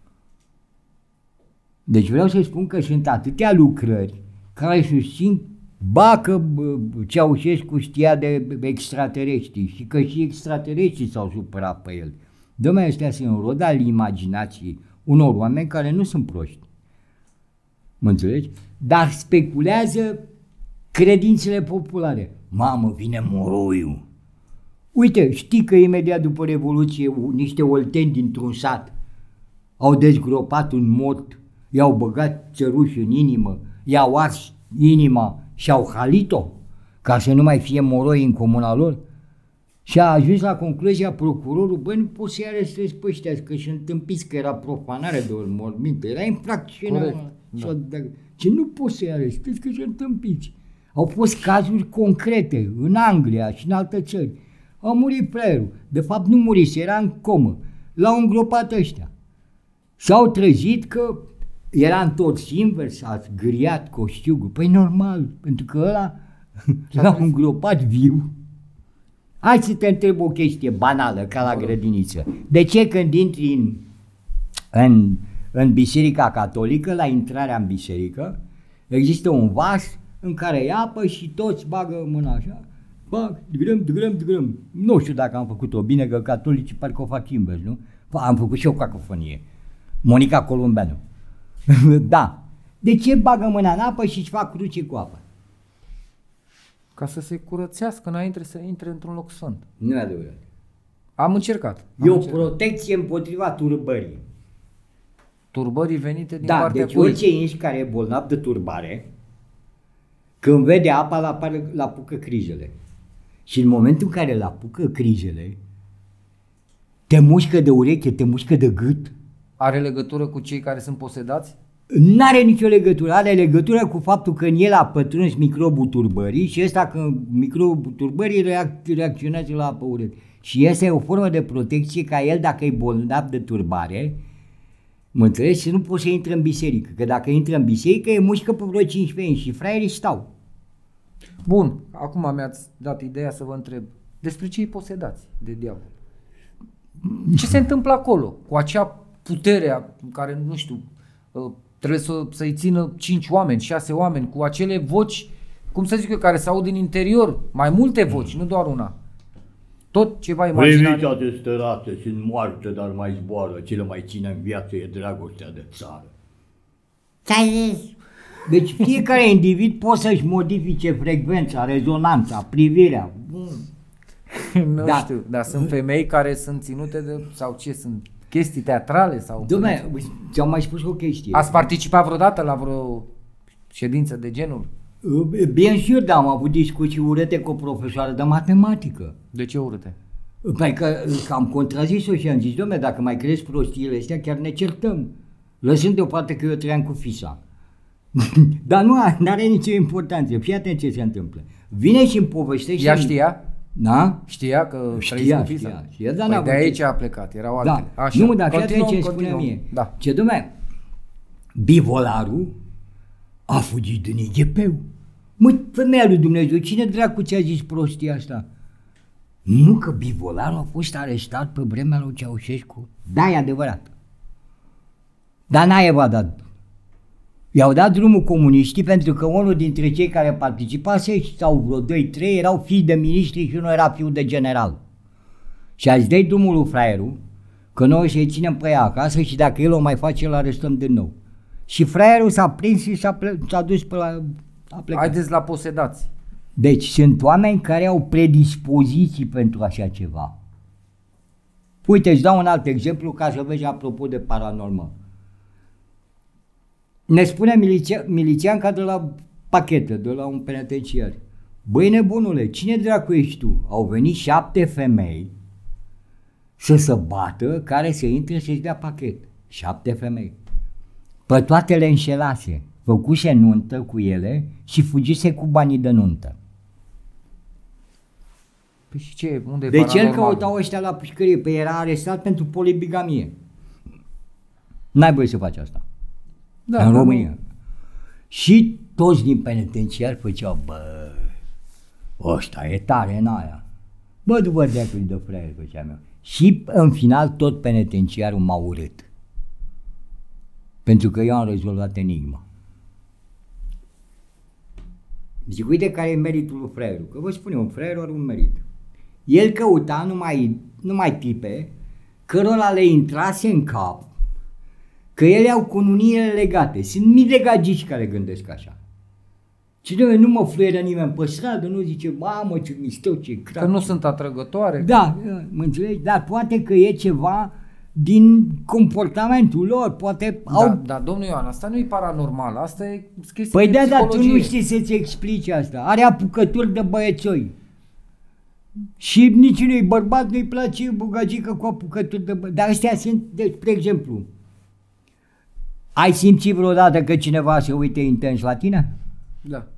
Deci vreau să spun că sunt atâtea lucrări care susțin ba că Ceaușescu știa de extraterestri și că și extraterestrii s-au supărat pe el. Dom'le, astea sunt rod al imaginației unor oameni care nu sunt proști. Mă înțelegi? Dar speculează credințele populare. Mamă, vine moroiul. Uite, știi că imediat după Revoluție niște olteni dintr-un sat au dezgropat un mort, i-au băgat țăruși în inimă, i-au ars inima și au halit-o ca să nu mai fie moroi în comuna lor. Și a ajuns la concluzia procurorul, băi, nu poți să-i arestezi pe ăștia, că și întâmpiți că era profanare de morminte, era infracțiune. Da. Ce nu poți să-i arestezi, că și întâmpiți. Au fost cazuri concrete în Anglia și în alte țări. A murit fraierul. De fapt nu murise, era în comă. L-au îngropat ăștia. S-au trezit că era întors invers, a zgâriat coștiugul. Păi normal, pentru că ăla l-au îngropat viu. Hai să te întreb o chestie banală, ca la grădiniță. De ce când intri în, în, în biserica catolică, la intrarea în biserică, există un vas în care e apă și toți bagă mâna așa, bag, grâm, grâm, grâm. Nu știu dacă am făcut-o bine, că catolicii parcă o fac invers, nu? Am făcut și o cacofonie. Monica Columbeanu. Da. De ce bagă mâna în apă și își fac cruce cu apă? Ca să se curățească înainte să intre într-un loc sfânt. Nu e adevărat. Am încercat. Am e o încercat. protecție împotriva turbării. Turbării venite din da, partea deci cui? orice inși care e bolnav de turbare, când vede apa, la apare, la apucă crizele. Și în momentul în care îl apucă crizele, te mușcă de ureche, te mușcă de gât. Are legătură cu cei care sunt posedați? N-are nicio legătură, are legătură cu faptul că în el a pătruns microbul turbării și ăsta că microbul turbării reac- reacționează la apă ureche. Și asta e o formă de protecție ca el, dacă e bolnav de turbare, mă înțelegi, și nu poți să intre în biserică, că dacă intră în biserică e mușcă pe vreo cincisprezece ani și fraierii stau. Bun, acum mi-ați dat ideea să vă întreb, despre ce îi posedați de diavol? Ce se întâmplă acolo cu acea putere care, nu știu, trebuie să, să-i țină cinci oameni, șase oameni, cu acele voci, cum să zic eu, care se aud din interior, mai multe voci, nu doar una. Tot ceva imaginar. Privița de stărate, sunt moarte, dar mai zboară, ce le mai ține în viață e dragostea de țară. Ce-ai zis? Deci fiecare individ poate să-și modifice frecvența, rezonanța, privirea. Nu da. știu, dar sunt femei care sunt ținute de, sau ce, sunt chestii teatrale sau... Dom'le, ți-am mai spus o chestie. Ați participat vreodată la vreo ședință de genul? Bien sûr, da, am avut discuții urâte cu o profesoară de matematică. De ce urâte? Păi că, că am contrazis-o și am zis, dom'le, dacă mai crezi prostiile astea, chiar ne certăm. Lăsând deoparte că eu trăiam cu fisa. Dar nu are nicio importanță, fii atent ce se întâmplă. Vine și îmi povestește... Ea știa? Da? Știa că știa, cu fisa? Știa, știa, dar păi de aici a plecat, erau altele. Da. Așa. Nu, dar fii atent ce îmi spune mie. Da. Ce, dom'le, bivolarul a fugit din I G P-ul. Măi, femeia lui Dumnezeu, cine dracu ți-a zis prostia asta? Nu, că bivolarul a fost arestat pe vremea lui Ceaușescu. Da, e adevărat. Dar n-a evadat. I-au dat drumul comuniștii pentru că unul dintre cei care participase, sau vreo doi trei, erau fii de miniștri și unul era fiu de general. Și ați dai drumul lui fraierul, că noi să-i ținem pe ea acasă și dacă el o mai face, îl arestăm din nou. Și fraierul s-a prins și s-a, ple- s-a dus pe la... A plecat. Haideți la posedați. Deci sunt oameni care au predispoziții pentru așa ceva. Uite, îți dau un alt exemplu ca să vezi apropo de paranormal. Ne spune miliția, milițianca de la pachetă, de la un penitenciar. Băi nebunule, cine dracu ești tu? Au venit șapte femei să se bată, care să intre să-și dea pachet. Șapte femei. Pe toate le înșelase. Făcuse nuntă cu ele și fugise cu banii de nuntă. Păi și ce? Unde Deci el căutau ăștia la pușcărie, pe era arestat pentru polibigamie. N-ai voie să faci asta. Da, în da, România. Nu. Și toți din penitenciar făceau, bă, ăsta e tare în aia. Bă, după deacul de fraier făceam eu. Și în final tot penitenciarul m-a urât. Pentru că eu am rezolvat enigma. Zic, uite care e meritul lui fraierul. Că vă spun eu, un fraier are un merit. El căuta numai, numai tipe cărora le intrase în cap că ele au cununiile legate. Sunt mii de gagici care gândesc așa. Și de nu mă fluieră nimeni pe stradă, nu zice, mamă, ce misteu, ce crac. Că nu sunt atrăgătoare. Da, mă înțelegi? Dar poate că e ceva din comportamentul lor, poate Da, au... da, domnul Ioan, asta nu e paranormal, asta e chestie Păi de da, dar tu psihologie. nu știi să-ți explici asta. Are apucături de băiețoi. Și nici nu-i bărbat, nu-i place bugagică cu apucături de băiețoi. Dar astea sunt, deci, spre exemplu, ai simțit vreodată că cineva se uite intens la tine? Da.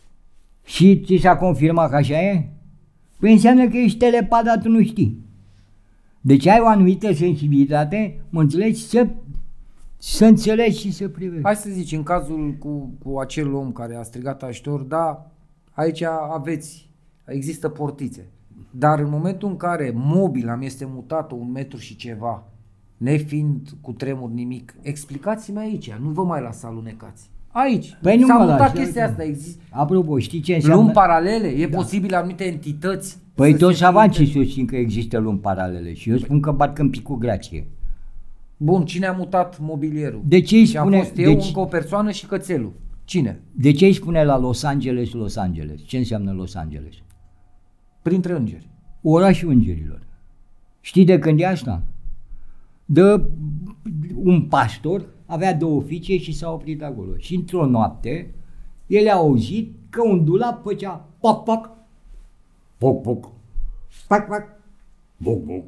Și ți s-a confirmat că așa e? Păi înseamnă că ești telepat, dar tu nu știi. Deci ai o anumită sensibilitate, mă înțelegi, să, să înțelegi și să privești. Hai să zici, în cazul cu, cu acel om care a strigat ajutor, da, aici aveți, există portițe. Dar în momentul în care mobila mi este mutată un metru și ceva, nefiind cu tremur nimic, explicați-mi aici, nu vă mai las alunecați. Aici, Păi nu s-a mă mutat lași, chestia uite. asta, există. Apropo, știi ce înseamnă? Lumi paralele, e Da. posibil anumite entități. Păi să toți se savancii fie- susțin că există lumi paralele și eu spun că bat câmpii cu grație. Bun, cine a mutat mobilierul? De ce îi Și spune- am fost eu, deci- încă o persoană și cățelul. Cine? De ce îi spune la Los Angeles Los Angeles? Ce înseamnă Los Angeles? Printre îngeri. Orașul îngerilor. Știi de când e asta? De un pastor avea două fiice și s-a oprit acolo. Și într-o noapte, el a auzit că un dulap făcea poc, poc, poc, poc, pac, pac, poc, poc.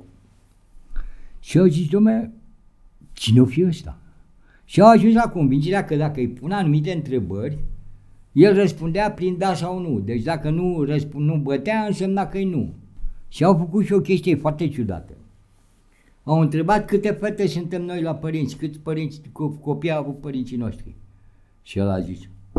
Și au zis, dom'le, cine o fi ăsta? Și au ajuns la convingerea că dacă îi pun anumite întrebări, el răspundea prin da sau nu. Deci dacă nu, răspund, nu bătea, însemna că e nu. Și au făcut și o chestie foarte ciudată. Au întrebat câte fete suntem noi la părinți, câți părinți, co- copii au avut părinții noștri. Și el a zis.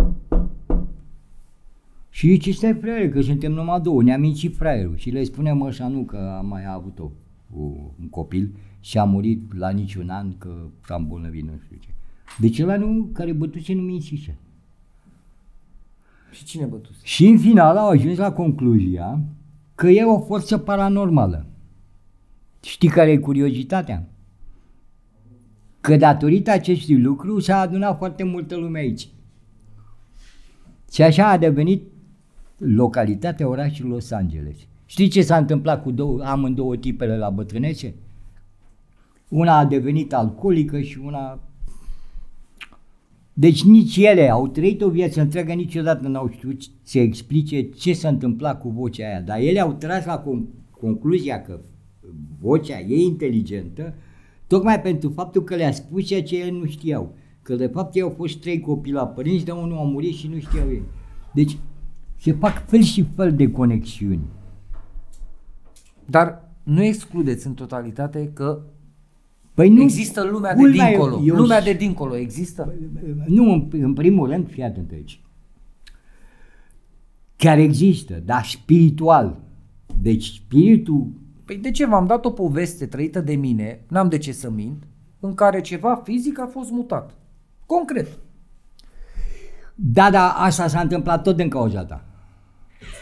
Și ce stai, fraiere, că suntem numai două, ne-a mințit fraierul. Și le spunem așa, nu, că am mai avut o, o, un copil și a murit la niciun an, că s-a îmbolnăvit, nu știu ce. Deci ăla nu, care bătuse, nu mințișe. Și cine bătuse? Și în final au ajuns la concluzia că e o forță paranormală. Știi care e curiozitatea? Că datorită acestui lucru s-a adunat foarte multă lume aici. Și așa a devenit localitatea orașului Los Angeles. Știi ce s-a întâmplat cu două, amândouă tipele la bătrânețe? Una a devenit alcoolică și una... Deci nici ele au trăit o viață întreagă, niciodată n-au știut să explice ce s-a întâmplat cu vocea aia. Dar ele au tras la con- concluzia că vocea e inteligentă, tocmai pentru faptul că le-a spus ceea ce ele nu știau. Că de fapt ei au fost trei copii la părinți, dar unul a murit și nu știau ei. Deci se fac fel și fel de conexiuni. Dar nu excludeți în totalitate că Păi nu, există lumea de culmea, dincolo. eu- Lumea de dincolo există? Nu, în, în primul rând, fii atent aici. Chiar există, dar spiritual. Deci spiritul, Păi de ce? V-am dat o poveste trăită de mine, n-am de ce să mint, în care ceva fizic a fost mutat. Concret. da, da, asta s-a întâmplat tot din cauza ta.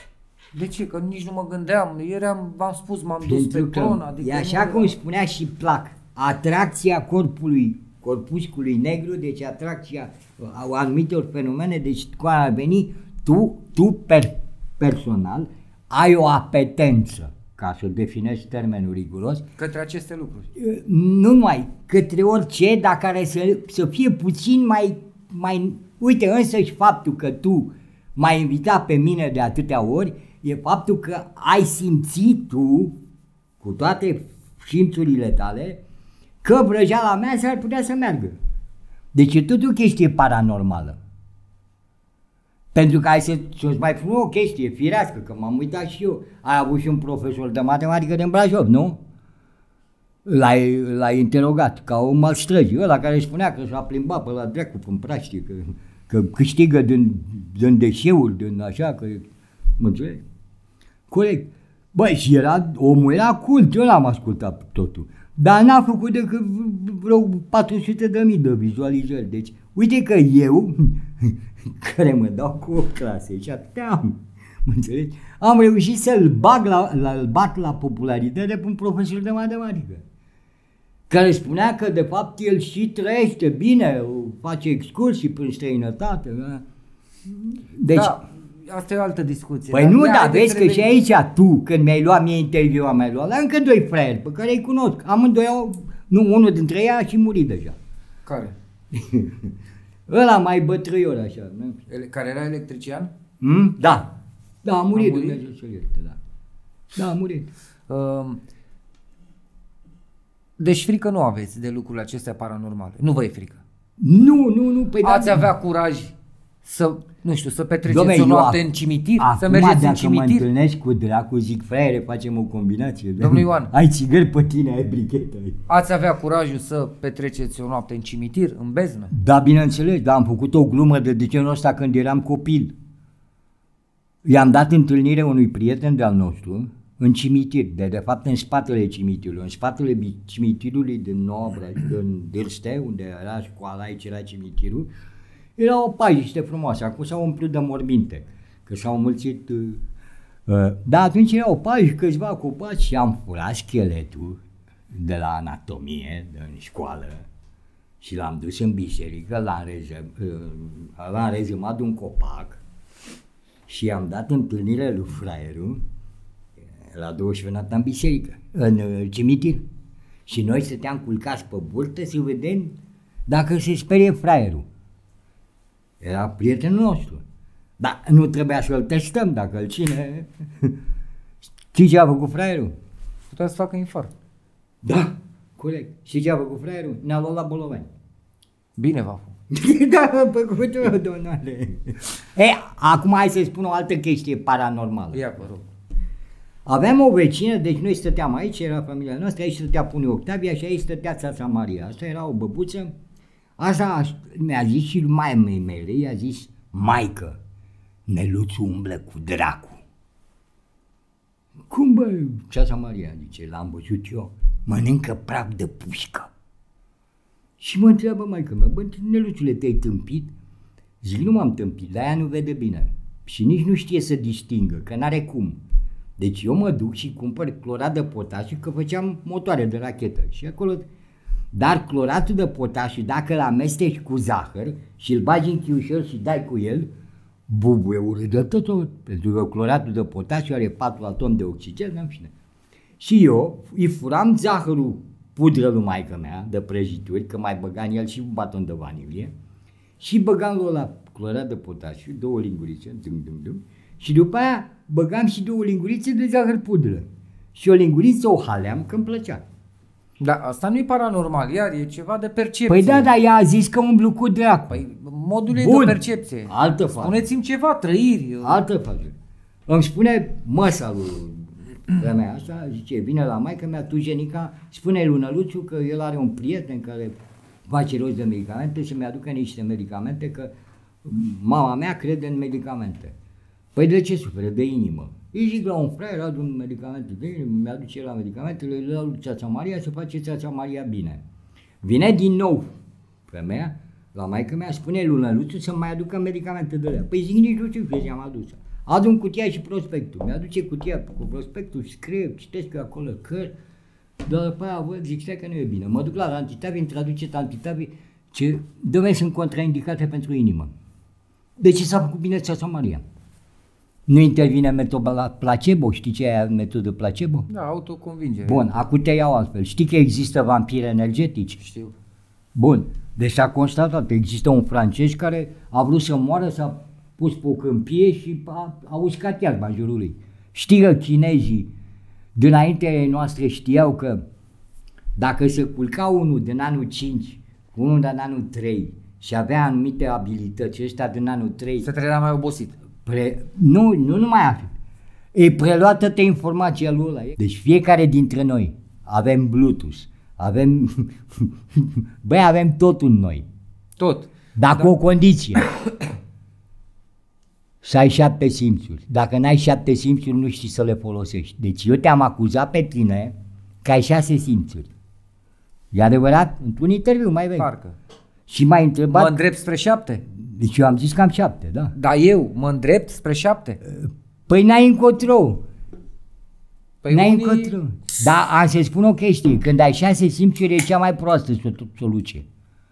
De ce? Că nici nu mă gândeam, ieri am, v-am spus, m-am dus pe tron. Adică e așa cum spunea și Plac, atracția corpului, corpuscului negru, deci atracția au anumitor fenomene, deci cu a veni, tu, tu per, personal ai o apetență, ca să definești termenul riguros. Către aceste lucruri. Nu numai, către orice, dar care să, să fie puțin mai, mai... Uite, însăși faptul că tu m-ai invitat pe mine de atâtea ori, e faptul că ai simțit tu, cu toate simțurile tale, că vrăjeala mea s-ar putea să meargă. Deci e tot o chestie paranormală. Pentru că ai să, să-ți mai spun o chestie firească, că m-am uitat și eu. Ai avut și un profesor de matematică din Brașov, nu? L-ai, l-ai interogat ca un malstrăzi, ăla care spunea că s-a plimbat pe la dracu în praștie, că, că câștigă din, din deșeuri, din așa, că... Mă înțelegi? Corect. Băi, și era, omul era cult, eu l-am ascultat totul. Dar n-a făcut decât vreo patru sute de mii de vizualizări. Deci, uite că eu, care mă dau cu o clasă și atâtea am, mă înțelegi? Am reușit să-l bag la, la, bat la popularitate pe un profesor de matematică, care spunea că de fapt el și trăiește bine, face excursii prin străinătate. Da? Deci, da. Asta e o altă discuție. Păi nu, dar vezi că și aici tu, când mi-ai luat mie interviu, am mai luat la încă doi fraieri pe care îi cunosc. Amândoi au, nu, unul dintre ei a și murit deja. Care? Ăla mai bătrâior așa. Nu? Care era electrician? Hmm? Da. Da, a murit, a murit? Dumnezeu să ierte, da. Da, a murit. Uh, deci frică nu aveți de lucrurile acestea paranormale. Nu vă e frică? Nu, nu, nu. Păi ați da, avea curaj să, nu știu, să petreceți Dom'le, o noapte eu, în cimitir, să mergeți în cimitir? Acum, mă întâlnesc cu dracu, zic, fraiere, facem o combinație. Domnul Ioan, ai țigări pe tine, ai brichetă. Ați avea curajul să petreceți o noapte în cimitir, în beznă? Da, bineînțeles, dar am făcut o glumă de, de genul ăsta când eram copil. I-am dat întâlnire unui prieten de-al nostru în cimitir, de, de fapt în spatele cimitirului, în spatele cimitirului din Noua Brașov, din Dârste, unde era școala, aici era cimitirul. Era o pajiște frumoasă, acum s-au umplut de morminte, că s-au mulțit. Uh, uh, dar atunci era o pajiște, câțiva copaci și am furat scheletul de la anatomie, din școală, și l-am dus în biserică, l-am, rezem, uh, l-am rezemat de un copac și i-am dat întâlnire lui fraierul la douăsprezece în biserică, în uh, cimitir. Și noi stăteam culcați pe burtă să vedem dacă se sperie fraierul. Era prietenul nostru. Dar nu trebuia să-l testăm dacă îl ține. Știi ce a făcut fraierul? Putea să facă infarct. Da, corect. Știi ce a făcut fraierul? Ne-a luat la Bolovani. Bine v-a făcut. Da, a făcut eu, domnule. E, acum hai să-i spun o altă chestie paranormală. Ia, vă rog. Aveam o vecină, deci noi stăteam aici, era familia noastră, aici stătea Puniu Octavia și aici stătea Țața Maria. Asta era o băbuță. Asta mi-a zis și maimei mele, i-a zis, maică, Neluțu umblă cu dracu. Cum bă, Țața Maria, zice, l-am văzut eu, mănâncă praf de pușcă. Și mă întreabă maică mea, bă, Neluțule, te-ai tâmpit? Zic, nu m-am tâmpit, dar ea nu vede bine și nici nu știe să distingă, că n-are cum. Deci eu mă duc și cumpăr clorat de potaș, că făceam motoare de rachetă și acolo... Dar cloratul de potaș, dacă îl amesteci cu zahăr și îl bagi în chiușor și dai cu el, bubuie urâtă tot, pentru că cloratul de potaș are patru atomi de oxigen, în fine. Și eu îi furam zahărul pudră lui maică mea, de prăjituri, că mai băga în el și un baton de vanilie, și băgam la clorat de potaș, două lingurițe, dum, dum, dum, și după aia băgam și două lingurițe de zahăr pudră. Și o linguriță o haleam, că îmi plăcea. Da, asta nu e paranormal, iar e ceva de percepție. Păi da, dar ea a zis că umblu cu dracu. Păi modul e de percepție. Altă fază. Spuneți-mi ceva, trăiri. Altă fază. Îmi spune măsa lui mea asta, zice, vine la maică mea, tu, Jenica, spune lui Năluțu că el are un prieten care face rost de medicamente, să-mi aducă niște medicamente, că mama mea crede în medicamente. Păi de ce suferă? De inimă. Îi zic la un fraier, adu un medicament de inimă, mi-aduce la medicamentele, le dau lui Țața Maria să face Țața Maria bine. Vine din nou femeia, la maică mea, spune lui Năluțu să mai aducă medicamente de alea. Păi zic, nici nu știu că i-am adus. Adu-mi cutia și prospectul. Mi-aduce cutia cu prospectul, scriu, citesc eu acolo cărți, dar după aia văd, zic, stai că nu e bine. Mă duc la antitabi, îmi traduce antitabi, ce dă sunt contraindicate pentru inimă. De ce s-a făcut bine Țeasa Maria? Nu intervine metoda placebo, știi ce e metodă placebo? Da, autoconvingere. Bun, acum te iau altfel. Știi că există vampiri energetici? Știu. Bun, deci s-a constatat, există un francez care a vrut să moară, s-a pus pe o câmpie și a, a uscat iarba în jurul lui. Știi că chinezii dinainte noastre știau că dacă se culca unul din anul cinci cu unul din anul trei și avea anumite abilități, ăștia din anul trei... Se trezea mai obosit. Pre... Nu, nu numai atât. E preluat toată informația lui ăla. Deci fiecare dintre noi avem Bluetooth, avem... Băi, avem totul în noi. Tot. Dar da. cu o condiție. Să ai șapte simțuri. Dacă n-ai șapte simțuri, nu știi să le folosești. Deci eu te-am acuzat pe tine că ai șase simțuri. E adevărat? Într-un interviu mai vechi. Parcă. Și m-ai întrebat... Mă îndrept spre șapte? Deci eu am zis că am șapte, da. Dar eu mă îndrept spre șapte? Păi n-ai încotro. Păi n-ai unii... încotro. Dar am să spun o chestie. Când ai șase simțuri e cea mai proastă soluție.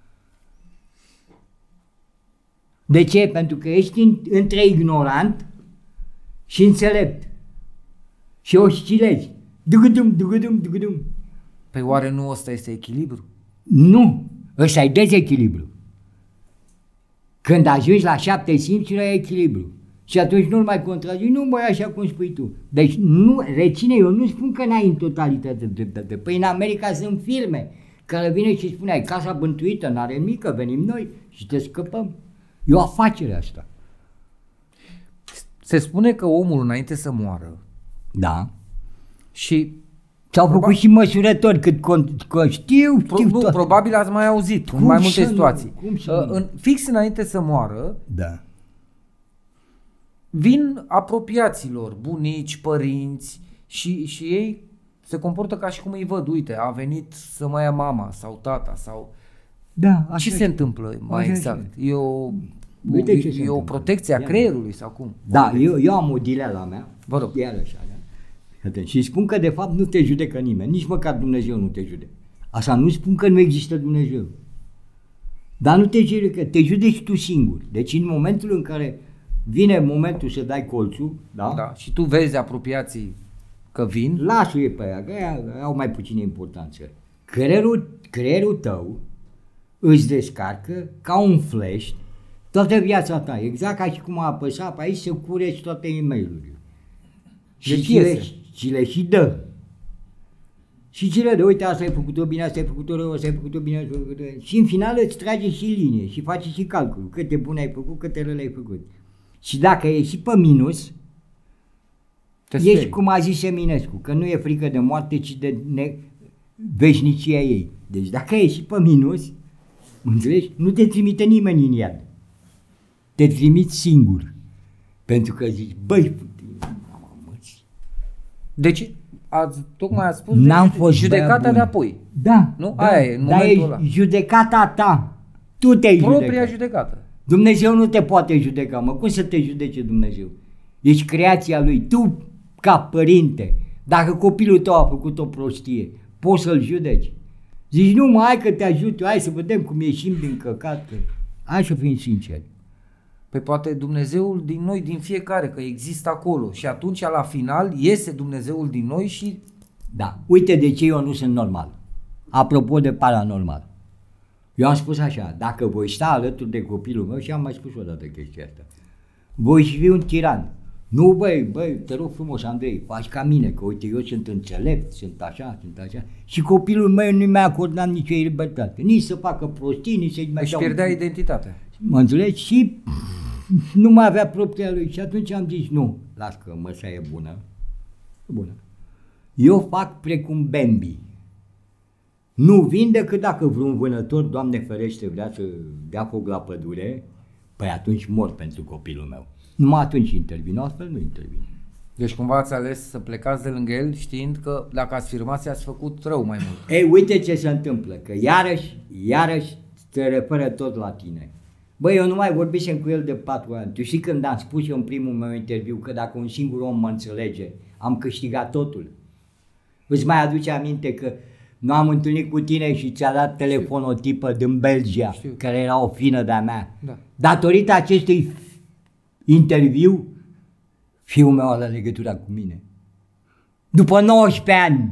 De ce? Pentru că ești în, între ignorant și înțelept. Și oscilezi. Dugudum, dugudum, dugudum. Păi oare nu ăsta este echilibru? Nu. Ăsta e dezechilibru. Când ajungi la șapte simțuri, ai echilibru. Și atunci nu-l mai contrazici, nu mai așa cum spui tu. Deci nu, reține, eu nu spun că n-ai în totalitate dreptate. Păi în America sunt firme care vine și spune, ai casa bântuită, n-are mică, venim noi și te scăpăm. E o afacere asta. Se spune că omul înainte să moară. Da. Și s-au făcut Probabil... și măsurători cât că știu, Pro, știu nu, tot. Probabil ați mai auzit cum în mai multe nu, situații. Cum uh, în, fix înainte să moară, da. vin apropiaților, bunici, părinți și, și ei se comportă ca și cum îi văd. Uite, a venit să mă ia mama sau tata sau... Da, așa ce se întâmplă mai așa exact? E o, Uite e, ce se e o protecție a creierului sau cum? Da, eu, eu am o dilea mea. Vă rog. Iar așa, da? Și spun că de fapt nu te judecă nimeni, nici măcar Dumnezeu nu te judecă. Așa nu spun că nu există Dumnezeu. Dar nu te judecă, te judeci tu singur. Deci în momentul în care vine momentul să dai colțul, da? Da, și tu vezi apropiații că vin. Lasă-i pe aia, că aia au mai puțină importanță. Creierul, creierul tău îți descarcă ca un flash toată viața ta, exact ca și cum a apăsat pe aici să cureți toate e-mail-urile. Și ți le, și le și dă. Și ți le dă, uite, asta ai făcut-o bine, asta ai făcut-o rău, asta ai făcut-o bine, asta ai făcut-o rău. Și în final îți trage și linie și face și calcul, câte bune ai făcut, câte rele ai făcut. Și dacă e și pe minus, ești cum a zis Eminescu, că nu e frică de moarte, ci de ne- veșnicia ei. Deci dacă e și pe minus, înțelegi? Nu te trimite nimeni în iad. Te trimiți singur. Pentru că zici, băi, deci, ați, tocmai ați spus n-am de fost judecata de apoi. Da. Nu? Da, Aia e, în dar momentul e ăla. judecata ta. Tu te-ai Propria judecat. judecată. Dumnezeu nu te poate judeca, mă. Cum să te judece Dumnezeu? Ești creația lui. Tu, ca părinte, dacă copilul tău a făcut o prostie, poți să-l judeci. Zici, nu, mă, hai că te ajut eu, hai să vedem cum ieșim din căcat. Hai să fim sinceri. Păi poate Dumnezeul din noi, din fiecare, că există acolo. Și atunci, la final, iese Dumnezeul din noi și... Da. Uite de ce eu nu sunt normal. Apropo de paranormal. Eu am spus așa, dacă voi sta alături de copilul meu, și am mai spus odată chestia asta, voi fi un tiran. Nu, băi, băi, te rog frumos, Andrei, faci ca mine, că uite, eu sunt înțelept, sunt așa, sunt așa. Și copilul meu nu mi-a acordat nicio libertate. Nici să facă prostii, nici să-i mai Își dau... pierdea identitatea. Mă înțelegi? Și nu mai avea propria lui. Și atunci am zis, nu, las că măsa e bună. Bună. Eu fac precum Bambi. Nu vin decât dacă vreun vânător, Doamne ferește, vrea să dea foc la pădure, păi atunci mor pentru copilul meu. Numai atunci intervin, altfel nu intervin. Deci cumva ați ales să plecați de lângă el știind că dacă ați firmat ați făcut rău mai mult. Ei, uite ce se întâmplă, că iarăși, iarăși se referă tot la tine. Băi, eu nu mai vorbisem cu el de patru ani. Tu știi când am spus eu în primul meu interviu că dacă un singur om mă înțelege, am câștigat totul. Îți mai aduce aminte că nu am întâlnit cu tine și ți-a dat telefon o tipă din Belgia, Știu. care era o fină de-a mea. Da. Datorită acestui interviu, fiul meu are legătura cu mine. După nouăsprezece ani.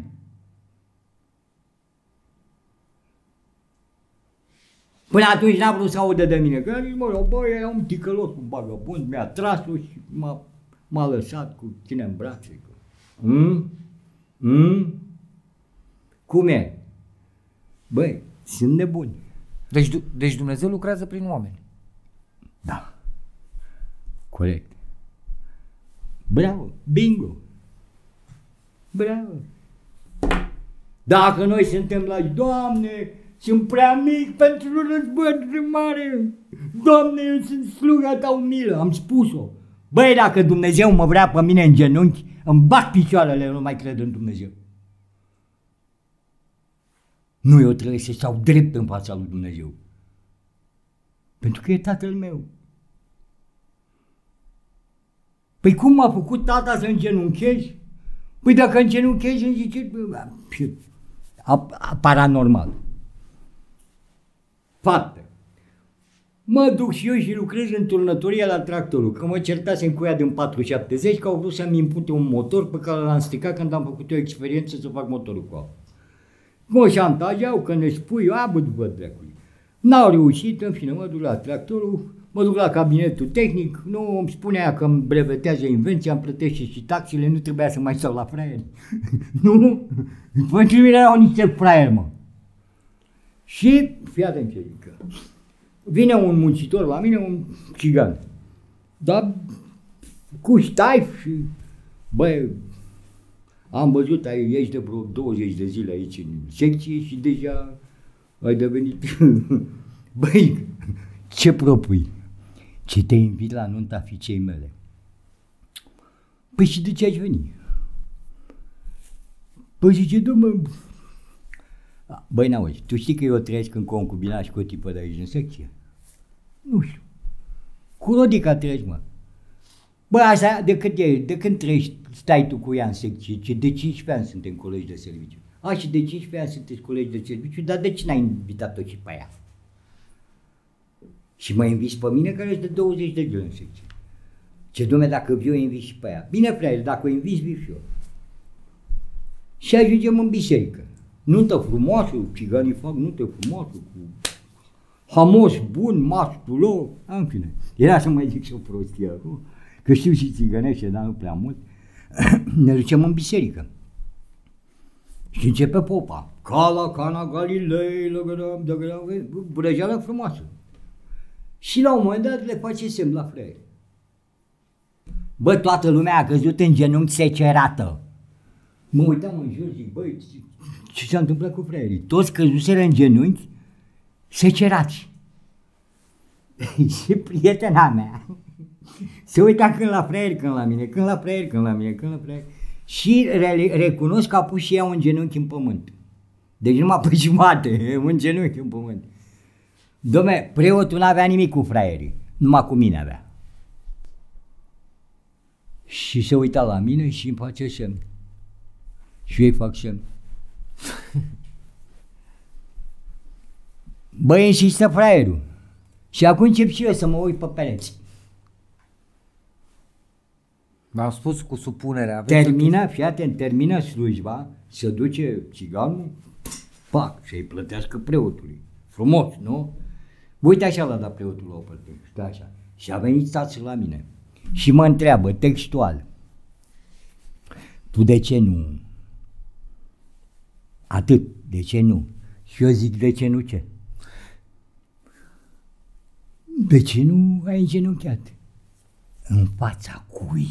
Până atunci n-a vrut să audă de mine, că zic, mă, bă, era un ticălos cu bagăbund, mi-a tras-o și m-a, m-a lăsat cu tine în brațe. Mm? Mm? Cum e? Băi, sunt nebuni. Deci, deci Dumnezeu lucrează prin oameni. Da. Corect. Bravo, bingo. Bravo. Dacă noi suntem la Doamne, sunt prea mic pentru război mare. Doamne, eu sunt sluga ta umilă, am spus-o. Băi, dacă Dumnezeu mă vrea pe mine în genunchi, îmi bat picioarele, eu nu mai cred în Dumnezeu. Nu, eu trebuie să stau drept în fața lui Dumnezeu. Pentru că e tatăl meu. Păi cum m-a făcut tata să îngenunchezi? Păi dacă îngenunchezi, îmi zice, paranormal. Fapte. Mă duc și eu și lucrez în turnătoria la tractorul, că mă certasem cu ea din patru șaptezeci, că au vrut să-mi impute un motor pe care l-am stricat când am făcut o experiență să fac motorul cu apă. Mă șantajau că ne spui, a, bă, după dracului. N-au reușit, în fine, mă duc la tractorul, mă duc la cabinetul tehnic, nu îmi spunea că îmi brevetează invenția, îmi plătește și taxele, nu trebuia să mai stau la fraieri. Nu? Pentru mine erau niște fraieri, mă. Și, fii atent ce zic, vine un muncitor la mine, un țigan, dar cu ștaif și, băi, am văzut, ai, ești de vreo douăzeci de zile aici în secție și deja ai devenit, băi, ce propui? Ce te invit la nunta fiicei mele? Păi și de ce ai veni? Păi zice, domnă, băi, n-auzi, tu știi că eu trăiesc în concubinat și cu o tipă de aici în secție? Nu știu. Cu Rodica trăiești, mă. Bă, asta de cât e, de când trăiești, stai tu cu ea în secție? Ce de cincisprezece ani suntem colegi de serviciu. A, și de cincisprezece ani sunteți colegi de serviciu, dar de ce n-ai invitat-o și pe ea? Și mă inviți pe mine care este de douăzeci de zile în secție. Ce, dom'le, dacă viu, o invit și pe ea. Bine, frate, dacă o inviți, vii și eu. Și ajungem în biserică. Nuntă frumoasă, țiganii fac nuntă frumoasă, cu hamos bun, mastulo, în fine. Era să mai zic și o prostie acum, că știu și țigănește, dar nu prea mult. Ne ducem în biserică. Și începe popa. Cala, cana, Galilei, lăgădăm, dăgădăm, brăjeală frumoasă. Și la un moment dat le face semn la fraieri. Bă, toată lumea a căzut în genunchi secerată. Mă uitam în jur, zic, băi, ce s-a întâmplat cu fraierii? Toți căzuseră în genunchi secerați. Și prietena mea se uita când la fraieri, când la mine, când la fraieri, când la mine, când la fraieri. Și re- recunosc că a pus și ea un genunchi în pământ. Deci numai pe jumate, un genunchi în pământ. Dom'le, preotul n-avea nimic cu fraierii, numai cu mine avea. Și se uita la mine și îmi face semn. Și eu îi fac semn. Băi, insistă fraierul. Și acum încep și eu să mă uit pe pereți. M-am spus cu supunerea. Termina, fii atent, termină slujba, se duce țiganul, pac, să-i plătească preotului. Frumos, nu? Uite așa l-a dat preotul la o parte, stă așa. Și a venit stață la mine și mă întreabă textual. Tu de ce nu? Atât, de ce nu? Și eu zic, de ce nu ce? De ce nu ai îngenunchiat? În fața cui?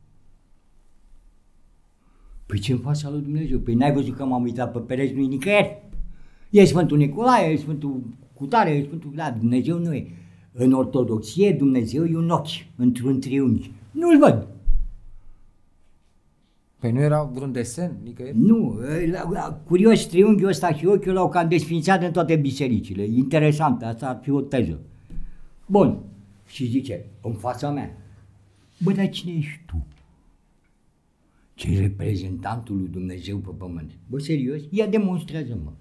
Păi ce în fața lui Dumnezeu? Păi n-ai văzut că m-am uitat pe pereți, nu-i nicăieri. E Sfântul Nicolae, e Sfântul Cutare, e Sfântul... Da, Dumnezeu nu e. În ortodoxie Dumnezeu e un ochi, într-un triunghi. Nu-l văd. Păi nu era vreun desen? Nicăieri? Nu, curios, triunghiul ăsta și ochiul l-au cam desfințat în toate bisericile. Interesant, asta ar fi o teză. Bun. Și zice, în fața mea, bă, dar cine ești tu? Ce reprezentantul lui Dumnezeu pe pământ. Bă, serios? Ia demonstrează-mă.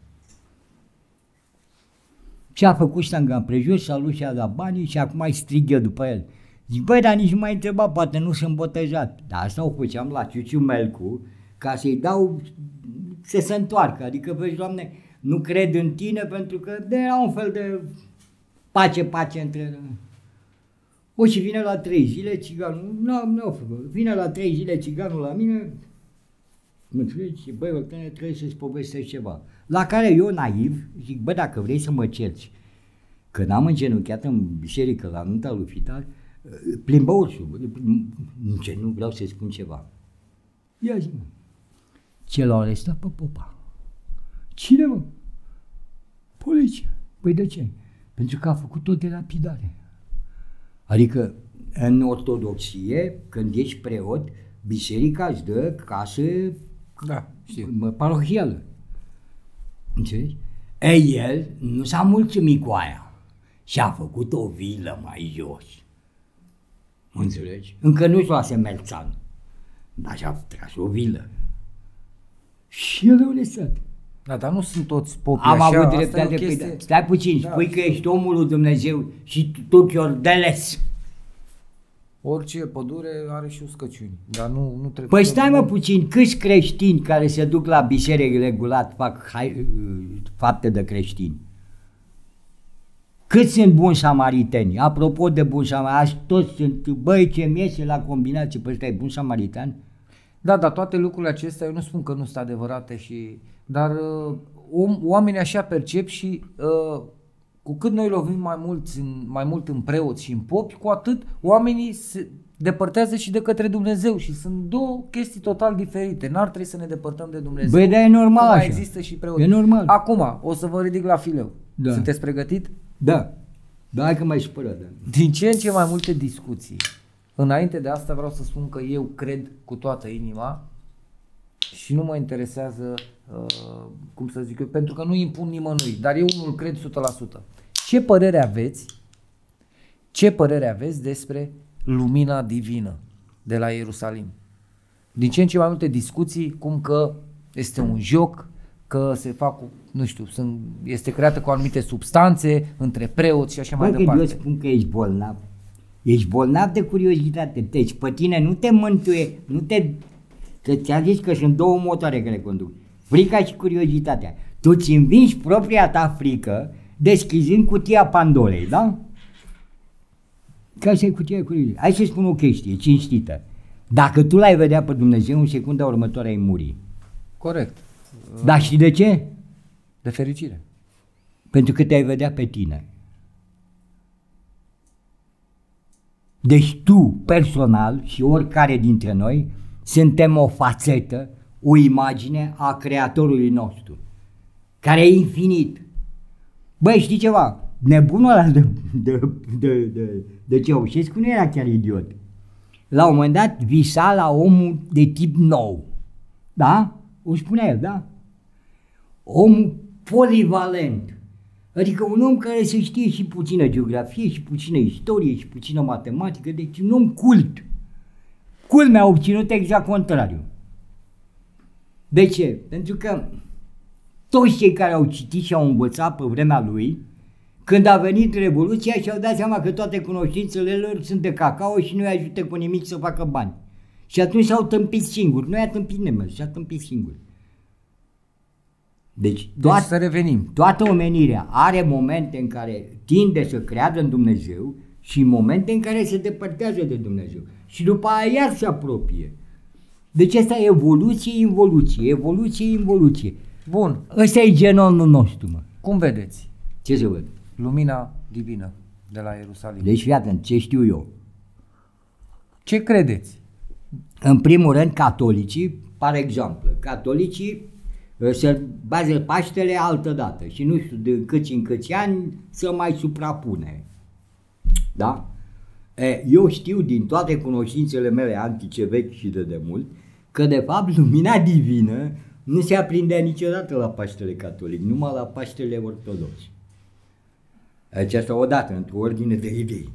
Ce a făcut stânga împrejur, s-a luat și a dat banii și acum mai strig eu după el. Zic, băi, dar nici nu m-ai întrebat, poate nu sunt botezat. Dar asta o făceam la Ciuciu Melcu, ca să-i dau să se întoarcă. Adică, vezi, Doamne, nu cred în tine pentru că de era un fel de pace-pace între... O, și vine la trei zile țiganul, nu, nu, vine la trei zile țiganul la mine, mă înțelegi, băi, bătăne, trebuie să-ți povestesc ceva. La care eu, naiv, zic, bă, dacă vrei să mă cerci, că n-am îngenunchiat în biserică la nunta lui Fitar, plimbă ursul, ce, nu vreau să spun ceva. Ia zi, mă, ce l-au arestat pe popa? Cine, mă? Poliția. Păi de ce? Pentru că a făcut tot de lapidare. Adică, în ortodoxie, când ești preot, biserica îți dă casă, da, știu, parohială. Înțelegi? Ei, el nu s-a mulțumit cu aia și a făcut o vilă mai jos. Înțelegi? Încă nu-și luase Melțan, dar și-a tras o vilă. Și el a lăsat. Da, dar nu sunt toți popii Am așa, avut dreptate, chestie... păi, stai puțin, da, spui că ești omul lui Dumnezeu și tu took your deles. Orice pădure are și uscăciuni, dar nu, nu trebuie... Păi stai mă puțin, câți creștini care se duc la biserică regulat fac hai, fapte de creștini? Câți sunt buni samariteni? Apropo de buni samariteni, toți sunt, băi, ce miese la combinație, păi ăsta e bun samaritan? Da, dar toate lucrurile acestea, eu nu spun că nu sunt adevărate, și, dar uh, om, oamenii așa percep și uh, cu cât noi lovim mai mult, în, mai mult în preoți și în popi, cu atât oamenii se depărtează și de către Dumnezeu și sunt două chestii total diferite. N-ar trebui să ne depărtăm de Dumnezeu. Băi, dar e normal așa. Există și preoți. E normal. Acum, o să vă ridic la fileu. Da. Sunteți pregătit? Da. Da, hai că mai supărat. Da. Din ce în ce mai multe discuții. Înainte de asta vreau să spun că eu cred cu toată inima și nu mă interesează, uh, cum să zic eu, pentru că nu impun nimănui, dar eu nu-l cred o sută la sută. Ce părere aveți, ce părere aveți despre lumina divină de la Ierusalim? Din ce în ce mai multe discuții, cum că este un joc, că se fac, cu, nu știu, sunt, este creată cu anumite substanțe între preoți și așa Bă, mai departe. Eu spun că ești bolnav. Ești bolnav de curiozitate. Deci pe tine nu te mântuie, nu te... Că ți-am zis că sunt două motoare care conduc. Frica și curiozitatea. Tu îți învingi propria ta frică deschizând cutia Pandorei, da? Ca să-i cutia curiozității. Hai să spun o chestie cinstită. Dacă tu l-ai vedea pe Dumnezeu, în secunda următoare ai muri. Corect. Dar știi de ce? De fericire. Pentru că te-ai vedea pe tine. Deci tu, personal, și oricare dintre noi, suntem o fațetă, o imagine a Creatorului nostru, care e infinit. Băi, știi ceva? Nebunul ăla de, de, de, de, de Ceaușescu nu era chiar idiot. La un moment dat visa la omul de tip nou. Da? O spunea el, da? Omul polivalent. Adică un om care să știe și puțină geografie, și puțină istorie, și puțină matematică, deci un om cult. Culmea a obținut exact contrariu. De ce? Pentru că toți cei care au citit și au învățat pe vremea lui, când a venit Revoluția, și-au dat seama că toate cunoștințele lor sunt de cacao și nu-i ajută cu nimic să facă bani. Și atunci s-au tâmpit singuri. Nu i-a tâmpit nimeni, și-a tâmpit singuri. Deci, toat, să revenim. Toată omenirea are momente în care tinde să creadă în Dumnezeu și momente în care se depărtează de Dumnezeu. Și după aia iar se apropie. Deci asta e evoluție, involuție, evoluție, involuție. Bun. Ăsta e genonul nostru, mă. Cum vedeți? Ce să văd? Lumina divină de la Ierusalim. Deci fii atent, ce știu eu. Ce credeți? În primul rând, catolicii, par exemplu, catolicii se bazează Paștele altă dată și nu știu de câți în câți ani să mai suprapune. Da? E, eu știu din toate cunoștințele mele antice, vechi și de demult, că de fapt lumina divină nu se aprindea niciodată la Paștele catolic, numai la Paștele ortodox. Aceasta odată, într-o ordine de idei.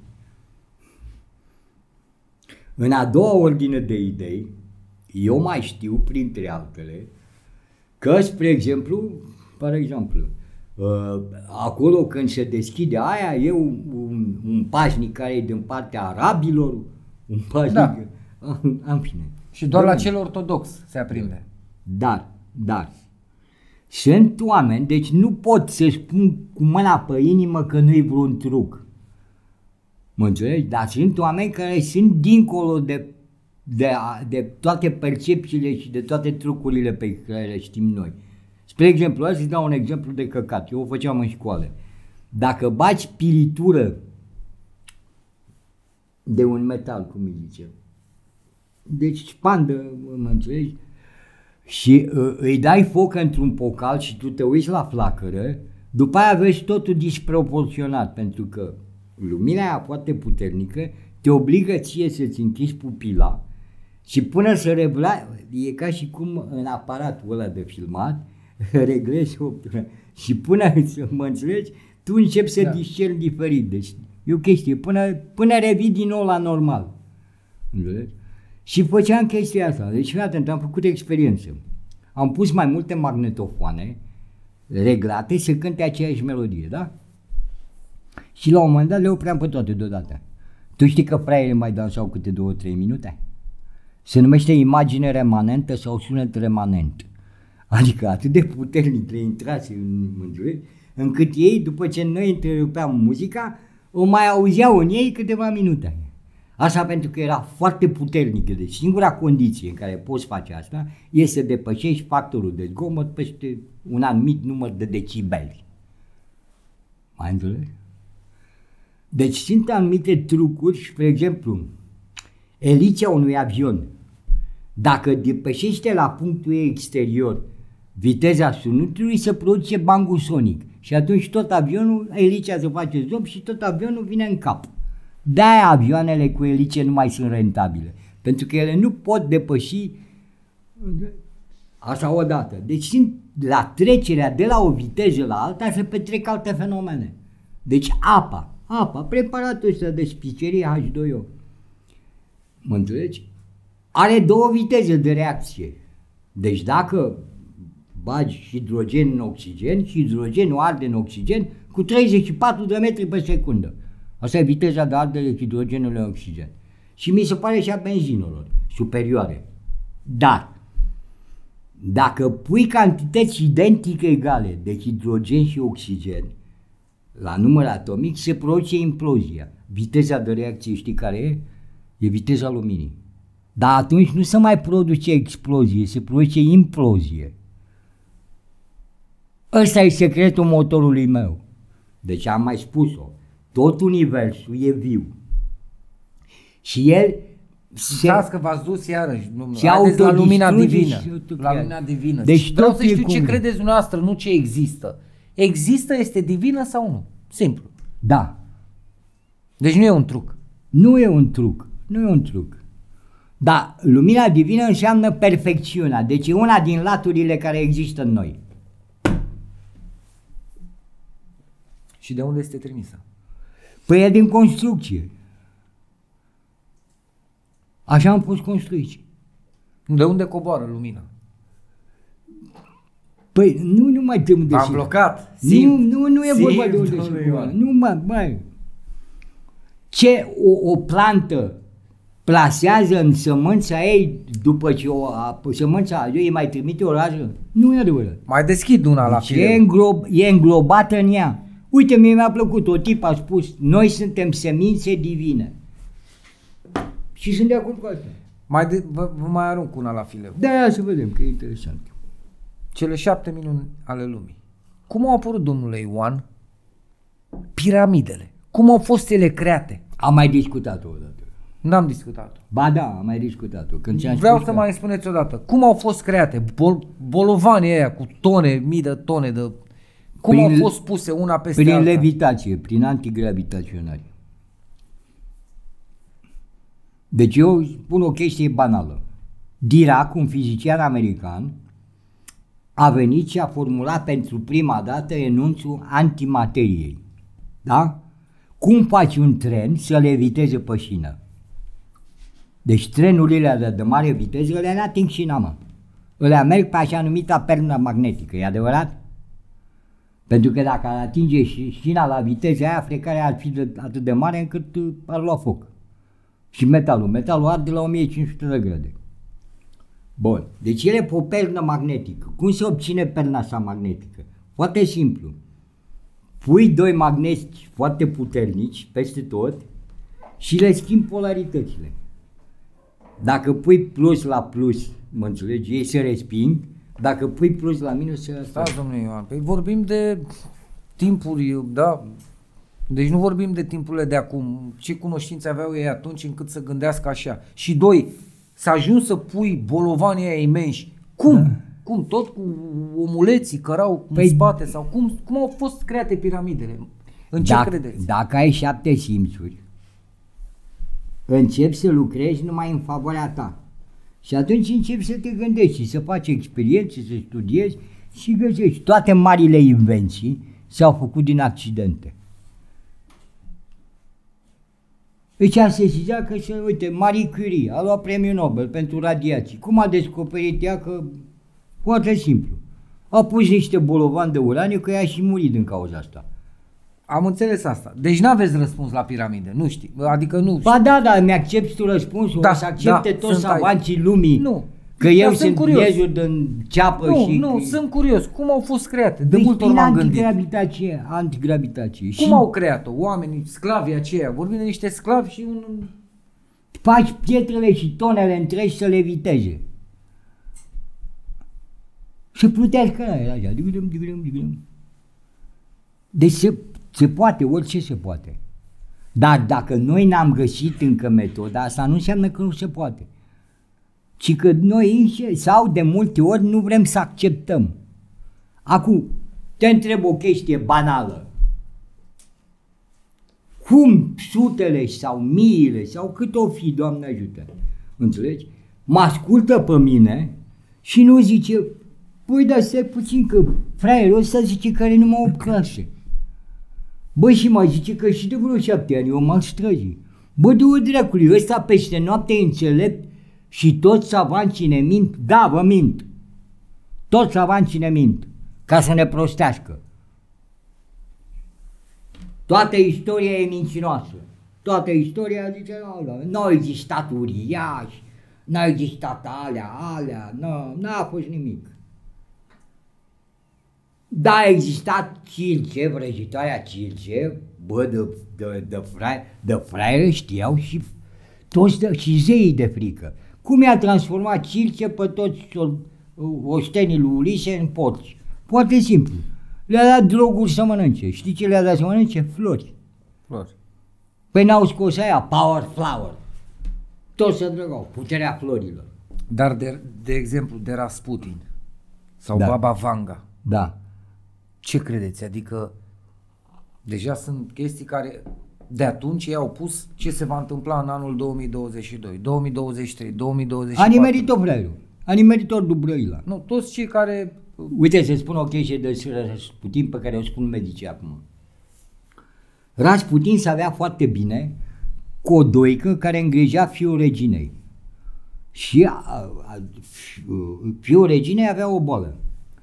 În a doua ordine de idei, eu mai știu, printre altele, că, spre exemplu, par exemplu, acolo când se deschide aia, e un, un, un pașnic care e din partea arabilor, un pașnic, da. În fine. Și doar de la cel ortodox se aprinde. Dar, dar, sunt oameni, deci nu pot să spun cu mâna pe inimă că nu-i vreun truc. Mă înțelegi? Dar sunt oameni care sunt dincolo de, de, de toate percepțiile și de toate trucurile pe care le știm noi. Spre exemplu, hai să-ți dau un exemplu de căcat. Eu o făceam în școală. Dacă baci pilitură de un metal, cum îi zice, deci spandă, mă înțelegi, și uh, îi dai foc într-un pocal și tu te uiți la flacără, după aia vezi totul disproporționat, pentru că lumina aia foarte puternică te obligă ție să-ți închizi pupila și până să revla, e ca și cum în aparatul ăla de filmat, reglezi optura și până să mă înțelegi, tu începi să da. discerni diferit. Deci e o chestie, până, până revii din nou la normal. Înțelegi? Și făceam chestia asta. Deci, fii atent, am făcut experiență. Am pus mai multe magnetofoane reglate să cânte aceeași melodie, da? Și la un moment dat le opream pe toate deodată. Tu știi că fraierii mai dansau câte două, trei minute? Se numește imagine remanentă sau sunet remanent. Adică atât de puternic le intrase în mândruie, încât ei, după ce noi întrerupeam muzica, o mai auzeau în ei câteva minute. Asta pentru că era foarte puternică. Deci singura condiție în care poți face asta este să depășești factorul de zgomot peste un anumit număr de decibeli. Mai înțelegi? Deci sunt anumite trucuri și, spre exemplu, elița unui avion, dacă depășește la punctul ei exterior viteza sunetului, se produce bangul sonic și atunci tot avionul, elicea se face zob și tot avionul vine în cap. De-aia avioanele cu elice nu mai sunt rentabile, pentru că ele nu pot depăși așa odată. Deci sunt la trecerea de la o viteză la alta se petrec alte fenomene. Deci apa, apa, preparatul ăsta de spicerie H doi O, mă înțelegi? Are două viteze de reacție. Deci dacă bagi hidrogen în oxigen și hidrogenul arde în oxigen cu treizeci și patru de metri pe secundă. Asta e viteza de ardere hidrogenului în oxigen. Și mi se pare și a benzinelor superioare. Dar dacă pui cantități identice egale de hidrogen și oxigen la număr atomic, se produce implozia. Viteza de reacție știi care e? E viteza luminii. Dar atunci nu se mai produce explozie, se produce implozie. Ăsta e secretul motorului meu. Deci am mai spus-o. Tot universul e viu. Și el se... că v-ați dus iarăși. Haideți la lumina divină. La lumina divină. Deci vreau să știu ce cum... credeți dumneavoastră, nu ce există. Există, este divină sau nu? Simplu. Da. Deci nu e un truc. Nu e un truc. Nu e un truc. Dar lumina divină înseamnă perfecțiunea. Deci e una din laturile care există în noi. Și de unde este trimisă? Păi e din construcție. Așa am fost construiți. De unde coboară lumina? Păi nu, nu mai tem de Am blocat. Simt. Nu, nu, nu e Simt, vorba de unde se coboară. Nu, mă, mai. Ce o, o plantă plasează în sămânța ei după ce o, a, sămânța ei mai trimite o rază? Nu e adevărat. Mai deschid una la fileu. E, înglob, e înglobată în ea. Uite, mie mi-a plăcut, o tip a spus, noi suntem semințe divine. Și sunt de acord cu asta. Mai de, vă, vă mai arunc una la fileu. Da, să vedem, că e interesant. Cele șapte minuni ale lumii. Cum au apărut, domnule Ioan, piramidele? Cum au fost ele create? Am mai discutat-o odată. N-am discutat-o. Ba da, am mai discutat-o. Când Vreau să că... mai spuneți odată. Cum au fost create? Bol- bolovanii aia cu tone, mii de tone de... Cum prin, au fost puse una peste prin alta? Prin levitație, prin antigravitaționari. Deci eu spun o chestie banală. Dirac, un fizician american, a venit și a formulat pentru prima dată enunțul antimateriei. Da? Cum faci un tren să le eviteze pe șină? Deci trenurile alea de mare viteză, le n-ating șina, mă. Ele merg pe așa numita pernă magnetică, e adevărat? Pentru că dacă ar atinge șina la viteza aia, frecarea ar fi de, atât de mare încât ar lua foc. Și metalul, metalul arde la o mie cinci sute de grade. Bun, deci ele pe o pernă magnetică. Cum se obține perna asta magnetică? Foarte simplu. Pui doi magneti foarte puternici peste tot și le schimbi polaritățile. Dacă pui plus la plus, mă înțelegi, ei se resping, dacă pui plus la minus se resping. Stați, domnule Ioan, păi vorbim de timpuri, da? Deci nu vorbim de timpurile de acum, ce cunoștințe aveau ei atunci încât să gândească așa. Și doi, să ajungi să pui bolovanii aia imensi. Cum? Da. Cum? Tot cu omuleții cărau păi, în spate sau cum, cum au fost create piramidele? În ce dacă, credeți? Dacă ai șapte simțuri, începi să lucrezi numai în favoarea ta. Și atunci începi să te gândești și să faci experiențe, să studiezi și găsești. Toate marile invenții s-au făcut din accidente. Deci a sesizat că, să, uite, Marie Curie a luat premiul Nobel pentru radiații. Cum a descoperit ea? Că foarte simplu. A pus niște bolovani de uraniu, că ea a și murit din cauza asta. Am înțeles asta. Deci n-aveți răspuns la piramide, nu știi. Adică nu. Ba da, da, mi-accepti tu răspunsul, da, o să accepte da, toți savanții lumii. Nu. Că eu sunt miezul din ceapă nu, și... Nu, nu, sunt curios. Cum au fost create? De deci mult ori m-am gândit. Antigravitație, antigravitație. Cum și au creat-o? Oamenii, sclavii aceia. Vorbim de niște sclavi și un... Faci pietrele și tonele întregi să le viteze. Și plutească aia, așa. Digulăm, digulăm, digulăm. Deci se, se poate, orice se poate. Dar dacă noi n-am găsit încă metoda asta, nu înseamnă că nu se poate. Ci că noi înșe, sau de multe ori nu vrem să acceptăm. Acum, te întreb o chestie banală. Cum sutele sau miile sau cât o fi, Doamne ajută, înțelegi? Mă ascultă pe mine și nu zice, păi da, stai puțin că fraierul ăsta zice că are numai opt clase. Bă, și mă zice că și de vreo șapte ani eu m-am străzi. Bă, du-o dracului, ăsta peste noapte e înțelept și toți savanții ne mint? Da, vă mint. Toți savanții ne mint, ca să ne prostească. Toată istoria e mincinoasă. Toată istoria zice, nu au existat uriași, n-au existat alea, alea, nu, n-a fost nimic. Da, a existat Cilce, vrăjitoarea Cilce, bă, de, de, de, fraier, de fraiere știau și toți de, și zeii de frică. Cum i-a transformat Cilce pe toți oștenii lui Ulise în porci? Foarte simplu. Le-a dat droguri să mănânce. Știi ce le-a dat să mănânce? Flori. Flori. Păi n-au scos aia, power flower. Toți se drăgau, puterea florilor. Dar de, de exemplu, de Rasputin sau da. Baba Vanga. Da. Ce credeți? Adică deja sunt chestii care de atunci ei au pus ce se va întâmpla în anul două mii douăzeci și doi, două mii douăzeci și trei, două mii douăzeci și patru. A nimerit-o fraierul. A nimerit-o Dubrăila. Nu, toți cei care... Uite, să spun o chestie de Rasputin pe care o spun medicii acum. Rasputin se avea foarte bine cu o doică care îngrija fiul reginei. Și a, a, fiul reginei avea o boală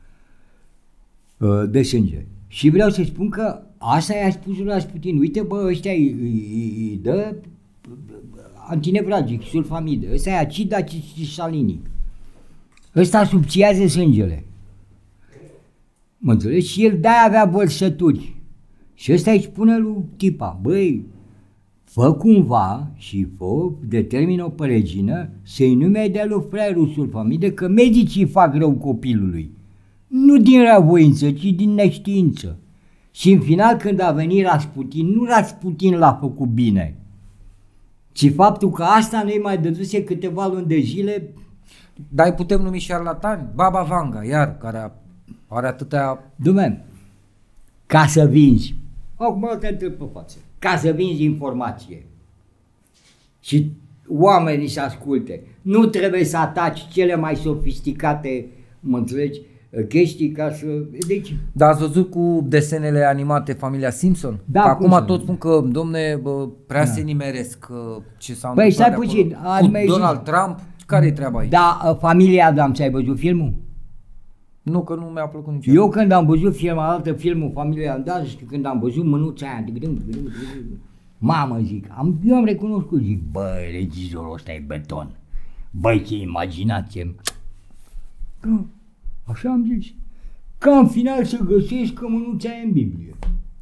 de sânge. Și vreau să spun că asta i-a spus lui Rasputin. Uite, bă, ăștia îi, îi, îi dă antinevragic, sulfamide. Ăsta e acid acetisalinic. Ăsta subțiază sângele. Mă înțelegi? Și el de-aia avea vărsături. Și ăsta îi spune lui tipa, băi, fă cumva și fă, determină-o pe regină să-i nume de-a lui fraierul sulfamide, că medicii fac rău copilului. Nu din răvoință, ci din neștiință. Și în final, când a venit Rasputin, nu Rasputin l-a făcut bine, ci faptul că asta nu-i mai dăduse câteva luni de zile. Dar îi putem numi șarlatani? Baba Vanga, iar, care are atâtea... Dumne, ca să vinzi, acum te întreb pe față, ca să vinzi informație și oamenii să asculte, nu trebuie să ataci cele mai sofisticate, mă înțelegi, chestii ca să... Deci... Dar ați văzut cu desenele animate Familia Simpson? Da, acum tot spun că, domne, bă, prea da. se nimeresc ce s-a păi, întâmplat stai puțin, cu Donald zis... Trump. Care-i treaba aici? Da, Familia Adams, ai văzut filmul? Nu, că nu mi-a plăcut niciodată. Eu când am văzut filmul, altă filmul Familia Adams, când am văzut mânuța aia, mamă, zic, am, eu am recunoscut, zic, bă, regizorul ăsta e beton. Băi, ce imaginație. Da, așa am zis. Ca în final să găsesc că mânuța aia în Biblie.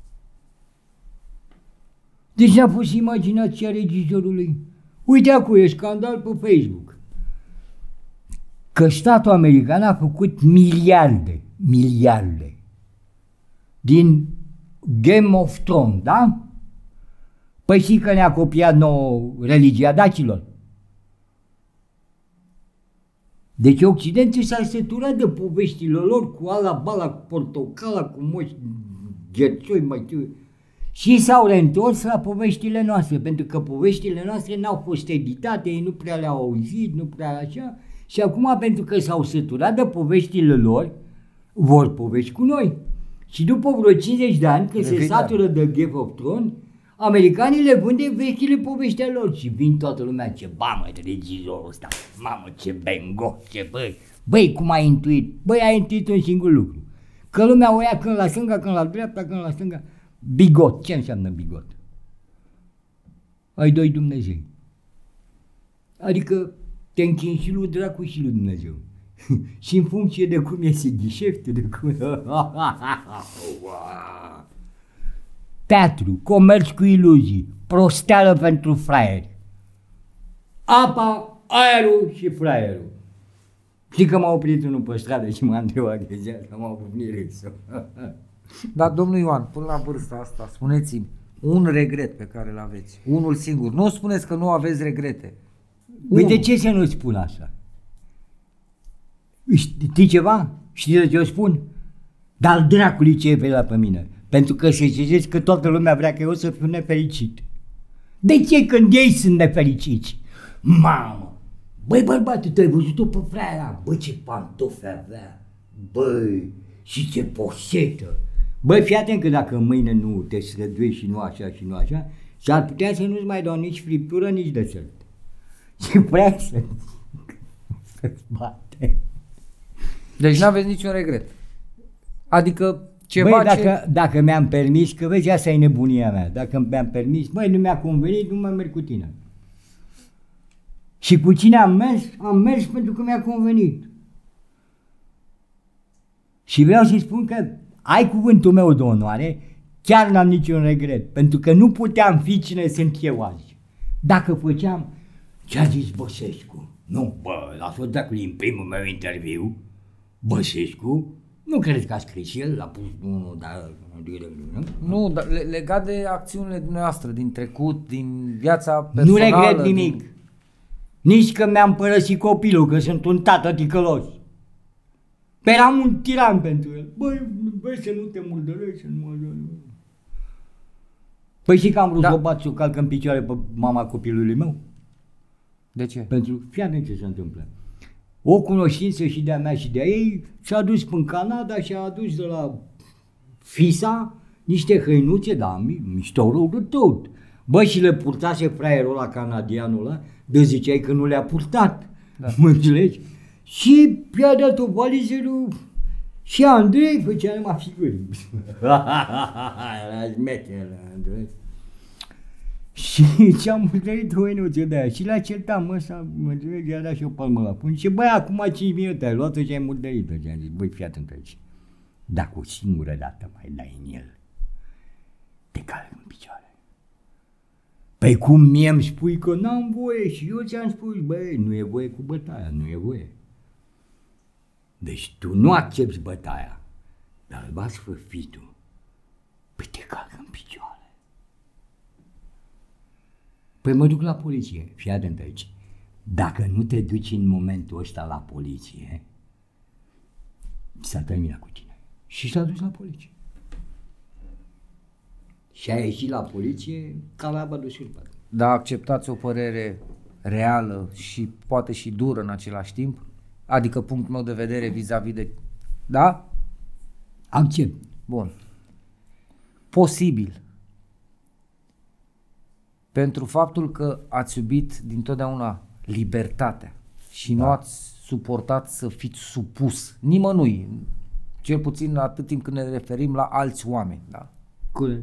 Deci a fost imaginația regizorului. Uite acum, e scandal pe Facebook. Că statul american a făcut miliarde, miliarde din Game of Thrones, da? Păi și că ne-a copiat nouă religia dacilor. Deci Occidentul s-a săturat de poveștile lor cu ala, bala, cu portocala, cu moși, gherțoi, mai știu. Și s-au reîntors la poveștile noastre, pentru că poveștile noastre n-au fost editate, ei nu prea le-au auzit, nu prea așa. Și acum, pentru că s-au săturat de poveștile lor, vor povești cu noi. Și după vreo cincizeci de ani, când se satură de Game of Thrones, americanii le vând de vechile povești ale lor și vin toată lumea, ce bamă, regizorul ăsta, mamă, ce bengo, ce băi, băi, cum ai intuit? Băi, ai intuit un singur lucru, că lumea o ia când la stânga, când la dreapta, când la stânga, bigot. Ce înseamnă bigot? Ai doi Dumnezei. Adică te închinzi și lui dracu și lui Dumnezeu. Și în funcție de cum iese ghișeftul, de cum... Teatru, comerț cu iluzii, prosteală pentru fraieri. Apa, aerul și fraierul. Știi că m-a oprit unul pe stradă și m-a întrebat că ziua m-a oprit râsul. Dar, domnul Ioan, până la vârsta asta, spuneți-mi un regret pe care îl aveți. Unul singur. Nu spuneți că nu aveți regrete. Păi de ce să nu spun așa? Știi ceva? Știi de ce o spun? Dar dracului ce e pe la pe mine. Pentru că să ziceți că toată lumea vrea că eu să fiu nefericit. De ce când ei sunt nefericiți? Mamă! Băi, bărbate, tu ai văzut-o pe fraia? Băi, ce pantofi avea! Băi, și ce posetă! Băi, fii atent că dacă mâine nu te străduiești și nu așa și nu așa, s-ar putea să nu-ți mai dau nici friptură, nici desert. Și vrea să să-ți bate. Deci n-aveți niciun regret. Adică ceva băi, dacă, ce... dacă mi-am permis, că vezi, asta e nebunia mea, dacă mi-am permis, băi, nu mi-a convenit, nu mă merg cu tine. Și cu cine am mers? Am mers pentru că mi-a convenit. Și vreau să-i spun că ai cuvântul meu de onoare, chiar n-am niciun regret, pentru că nu puteam fi cine sunt eu azi. Dacă făceam ce a zis Băsescu, nu, bă, l-a fost dacă în primul meu interviu, Băsescu, nu crezi că a scris el, l-a pus unul, dar... Nu, dar legat de acțiunile dumneavoastră, din trecut, din viața personală... Nu regret nimic. Din... Nici că mi-am părăsit copilul, că sunt un tată ticălos. Pe eram un tiran pentru el. Băi, băi, să nu te murdărești, să nu mă... Păi și că am vrut da. să o bat, să o calc în picioare pe mama copilului meu. De ce? Pentru, fii atent ce se întâmplă. O cunoștință și de-a mea și de-a ei s-a dus până în Canada și a adus de la Fisa niște hăinuțe, da, mișto rău de tot. Bă, și le purtase fraierul ăla, canadianul ăla, de ziceai că nu le-a purtat, da. Mă înțelegi? Și i-a dat o valiză lui... Și Andrei făcea numai figuri. Era șmecher, Andrei. Și ce-am murdărit o hăinuță de aia și l-a certat, mă, să mă înțeleg, i-a dat și o palmă la pun. Și băi, acum cinci minute ai luat-o și ai murdărit-o. Și am zis, băi, fii atent aici. Dacă o singură dată mai dai în el, te calc în picioare. Păi cum mie îmi spui că n-am voie și eu ți-am spus, băi, nu e voie cu bătaia, nu e voie. Deci tu nu accepti bătaia, dar îl bați pe fitul, păi te calc în picioare. Păi mă duc la poliție, fii atent aici. Dacă nu te duci în momentul ăsta la poliție, s-a terminat cu tine. Și s-a dus la poliție. Și a ieșit la poliție ca la bădul surpat. Da, acceptați o părere reală și poate și dură în același timp? Adică punctul meu de vedere vis-a-vis de Da? Accept. Bun. Posibil. Pentru faptul că ați iubit dintotdeauna libertatea și da. nu ați suportat să fiți supus nimănui, cel puțin atât timp când ne referim la alți oameni. Da? Corect.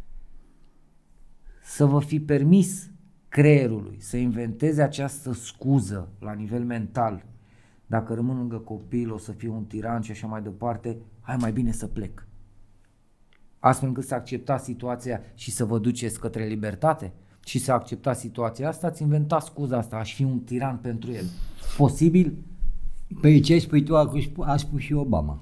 Să vă fi permis creierului să inventeze această scuză la nivel mental, dacă rămân lângă copil o să fiu un tiran și așa mai departe, hai mai bine să plec. Astfel încât să acceptați situația și să vă duceți către libertate și să acceptați situația asta, ați inventat scuza asta, aș fi un tiran pentru el. Posibil? Păi ce spui tu, a spus și Obama.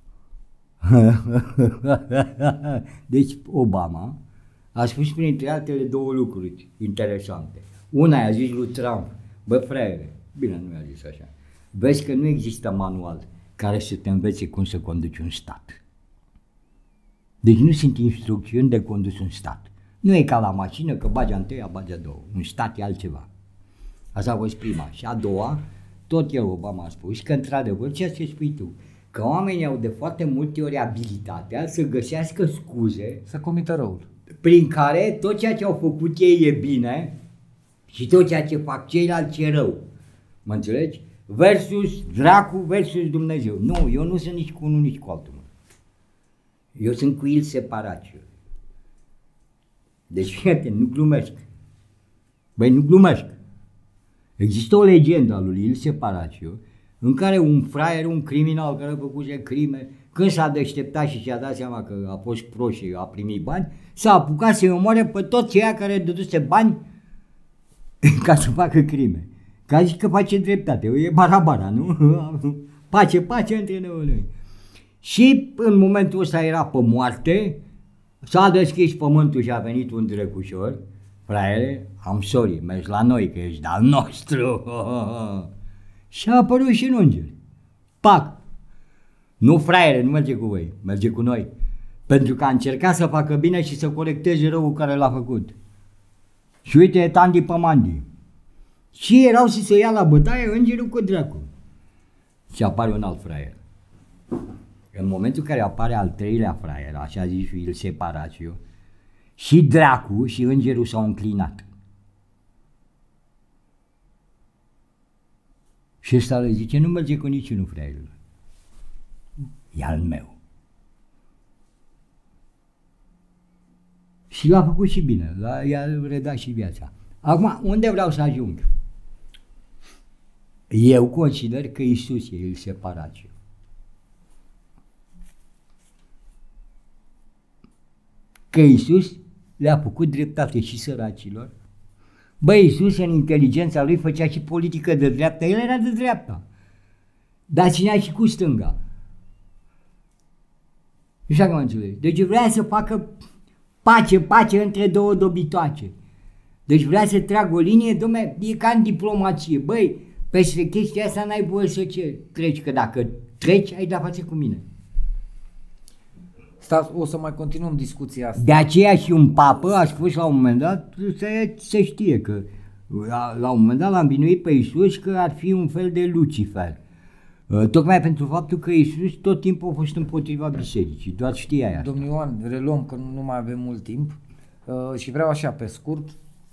Deci Obama a spus printre altele două lucruri interesante. Una i-a zis lui Trump, bă fraiere, bine nu i-a zis așa, vezi că nu există manual care să te învețe cum să conduci un stat. Deci nu sunt instrucțiuni de condus un stat. Nu e ca la mașină că bagi întâia, bagi a doua. Un stat e altceva. Asta a fost prima. Și a doua, tot el Obama a spus că într-adevăr ceea ce spui tu, că oamenii au de foarte multe ori abilitatea să găsească scuze, să comită răul, prin care tot ceea ce au făcut ei e bine și tot ceea ce fac ceilalți e rău. Mă înțelegi? Versus dracu versus Dumnezeu. Nu, eu nu sunt nici cu unul, nici cu altul. Eu sunt cu el separat. Deci, fíjate, nu glumesc. Băi, nu glumesc. Există o legendă a lui Ilse Paraciu în care un fraier, un criminal care a făcut crime, când s-a deșteptat și și-a dat seama că a fost prost și a primit bani, s-a apucat să-i omoare pe toți cei care dăduse bani ca să facă crime. Ca zic că face dreptate, e barabara, nu? Pace, pace între noi. Și în momentul ăsta era pe moarte, s-a deschis pământul și a venit un drecușor, fraiere, am sorry, mergi la noi că ești de-al nostru. Și a apărut și un înger. Pac! Nu fraiere, nu merge cu voi, merge cu noi. Pentru că a încercat să facă bine și să corecteze răul care l-a făcut. Și uite, tandi pe mandi. Și erau să se ia la bătaie îngerul cu dracu. Și apare un alt fraier. În momentul în care apare al treilea fraier, așa zis și il Separațiu, și dracu și îngerul s-au înclinat. Și ăsta le zice, nu merge cu niciunul, fraierilor. E al meu. Și l-a făcut și bine, i-a redat și viața. Acum, unde vreau să ajung? Eu consider că Iisus e il Separațiu. Că Iisus le-a făcut dreptate și săracilor. Bă, Iisus în inteligența lui făcea și politică de dreapta, el era de dreapta, dar ținea și cu stânga. Nu știu cum înțelegi. Deci vrea să facă pace, pace între două dobitoace. Deci vrea să tragă o linie, dom'le, e ca în diplomație. Băi, peste chestia asta n-ai voie să ce treci, că dacă treci, ai de-a face cu mine. Stați, o să mai continuăm discuția asta. De aceea și un papă a spus la un moment dat, se, se știe că la, la un moment dat l-a învinuit pe Iisus că ar fi un fel de Lucifer. Uh, tocmai pentru faptul că Iisus tot timpul a fost împotriva bisericii, doar știai asta. Domnul Ioan, reluăm că nu mai avem mult timp uh, și vreau așa pe scurt,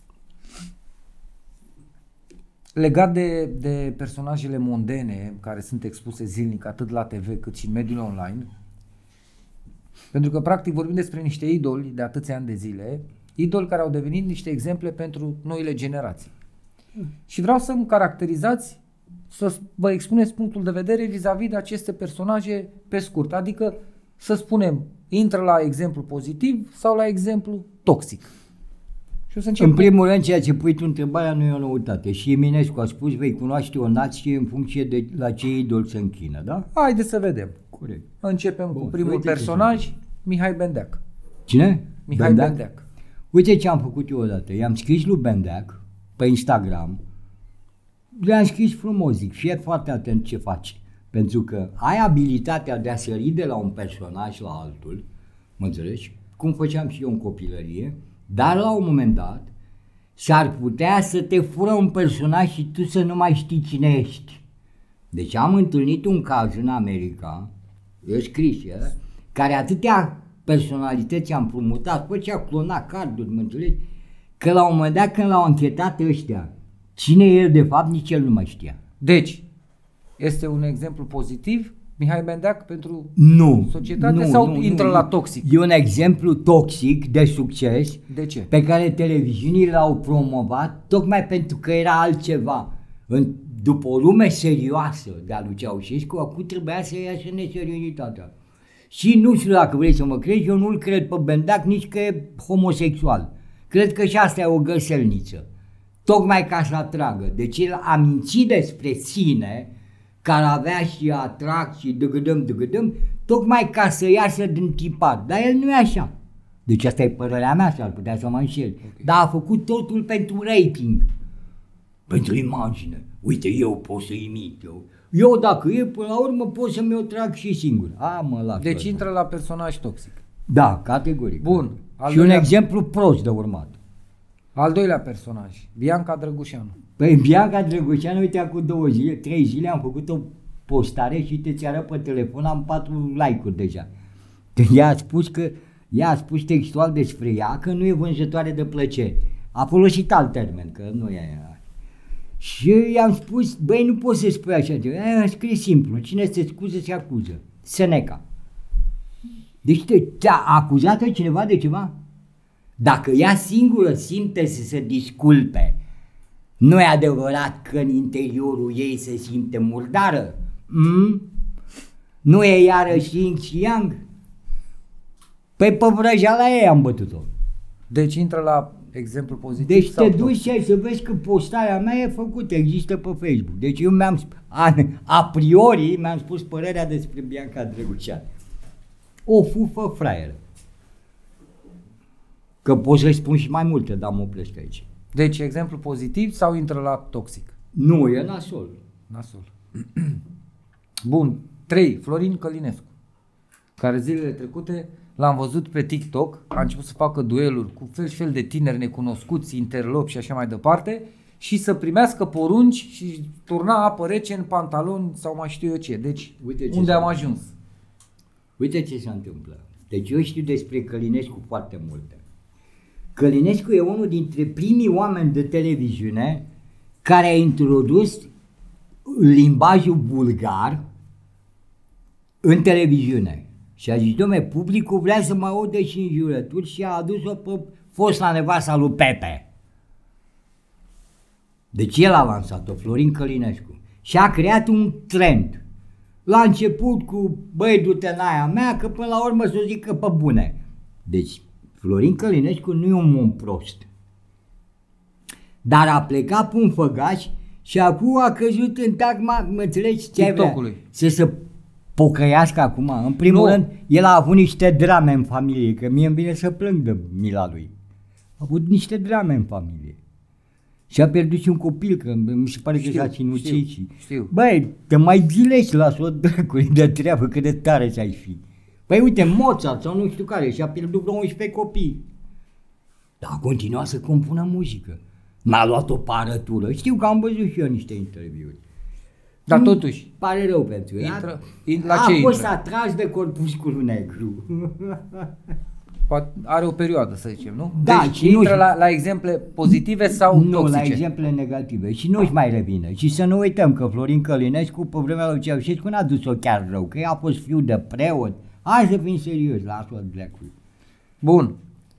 legat de, de personajele mondene care sunt expuse zilnic atât la T V cât și în mediul online, pentru că practic vorbim despre niște idoli de atâția ani de zile, idoli care au devenit niște exemple pentru noile generații. Mm. Și vreau să-mi caracterizați, să vă expuneți punctul de vedere vis-a-vis de aceste personaje pe scurt, adică să spunem, intră la exemplu pozitiv sau la exemplu toxic. Și o să încep. În primul rând, ceea ce pui tu întrebarea nu e o noutate. Și Eminescu a spus, vei cunoaște o nație în funcție de la ce idol se închină, da? Haideți să vedem. Corect. Începem Bun, cu primul personaj, Mihai Bendeac. Cine? Mihai Bendeac. Bendeac. Uite ce am făcut eu odată. I-am scris lui Bendeac pe Instagram. Le-am scris frumos, zic, fie foarte atent ce faci. Pentru că ai abilitatea de a sări de la un personaj la altul, mă înțelegi? Cum făceam și eu în copilărie, dar la un moment dat s-ar putea să te fură un personaj și tu să nu mai știi cine ești. Deci am întâlnit un caz în America e scris, e? Care atâtea personalități am împrumutat, pe ce a clonat carduri, mă înțelegi? Că la un moment dat când l-au anchetat ăștia, cine e el de fapt, nici el nu mai știa. Deci, este un exemplu pozitiv, Mihai Bendeac, pentru nu, societate nu, sau nu, intră nu, la toxic? E un exemplu toxic de succes. De ce? Pe care televiziunile l-au promovat tocmai pentru că era altceva. În, după o lume serioasă de-a lui Ceaușescu, acum trebuia să iasă neseriozitatea. Și nu știu dacă vrei să mă crezi, eu nu-l cred pe Bendeac nici că e homosexual. Cred că și asta e o găselniță. Tocmai ca să atragă. Deci el a mințit despre sine, care avea și atrac și dăgădăm, dăgădăm, tocmai ca să iasă din tipar. Dar el nu e așa. Deci asta e părerea mea, s-ar putea să mă înșel. Okay. Dar a făcut totul pentru rating. Pentru imagine. Uite, eu pot să imit. Eu, eu dacă e, până la urmă pot să mi-o trag și singur. A, mă las. Deci intră la personaj toxic. Da, categoric. Bun. Și un exemplu prost de urmat. Al doilea personaj, Bianca Drăgușanu. Păi Bianca Drăgușanu, uite, acum două zile, trei zile am făcut o postare și te ți-arăt pe telefon, am patru like-uri deja. Ea a spus că, ea a spus textual despre ea că nu e vânzătoare de plăceri. A folosit alt termen, că nu e aia. Și i-am spus, băi, nu poți să spui așa ceva. A scris simplu, cine se scuză se acuză. Seneca. Deci te, te-a acuzat cineva de ceva? Dacă ea singură simte să se disculpe, nu e adevărat că în interiorul ei se simte murdară? Mm? Nu e iarăși yin și yang? Păi pe vrăjeala ei am bătut-o. Deci intră la exemplu pozitiv. Deci sau te duci și ai să vezi că postarea mea e făcută, există pe Facebook. Deci eu mi-am, a, a priori mi-am spus părerea despre Bianca Drăgușanu. O fufă fraieră. Că pot să-i spun și mai multe, dar mă opresc aici. Deci exemplu pozitiv sau intră la toxic? Nu, e nasol. Nasol. Bun. trei. Florin Călinescu, care zilele trecute l-am văzut pe TikTok, a început să facă dueluri cu fel și fel de tineri necunoscuți, interlopi și așa mai departe și să primească porunci și turna apă rece în pantaloni sau mai știu eu ce. Deci Uite ce unde am ajuns? Uite ce se întâmplă. Deci eu știu despre Călinescu foarte multe. Călinescu e unul dintre primii oameni de televiziune care a introdus limbajul vulgar în televiziune. Și a zis, dom'le, publicul vrea să mă audă și în jurături și a adus-o pe fosta nevasta lui Pepe. Deci el a lansat-o, Florin Călinescu. Și a creat un trend. La început cu, băi, du-te în aia mea, că până la urmă s-o zică pe bune. Deci Florin Călinescu nu e un om prost. Dar a plecat pe un făgaș și acum a căzut în tagma, mă înțelegi ce ai vrea? Să se pocăiască acum. În primul nu. rând, el a avut niște drame în familie, că mie îmi vine să plâng de mila lui. A avut niște drame în familie. Și a pierdut și un copil, că mi se pare știu, că s-a sinucis. Știu, știu. Băi, te mai zilești, lasă-o dracului de treabă, cât de tare ți-ai fi. Păi uite, Mozart sau nu știu care, și-a pierdut vreo unsprezece copii. Dar a continuat să compună muzică. M-a luat o parătură. Știu că am văzut și eu niște interviuri. Dar nu, totuși. Pare rău pentru el. Intră, la a ce fost intră? atras de Corpusculul Negru. Are o perioadă, să zicem, nu? Da, deci și intră nu, la, la exemple pozitive sau nu, toxice? Nu, la exemple negative. Și nu-și mai revine. Și să nu uităm că Florin Călinescu, pe vremea lui Ceaușescu, n-a dus-o chiar rău, că a fost fiu de preot. Hai să fim serios, lasă-o dracului. Bun.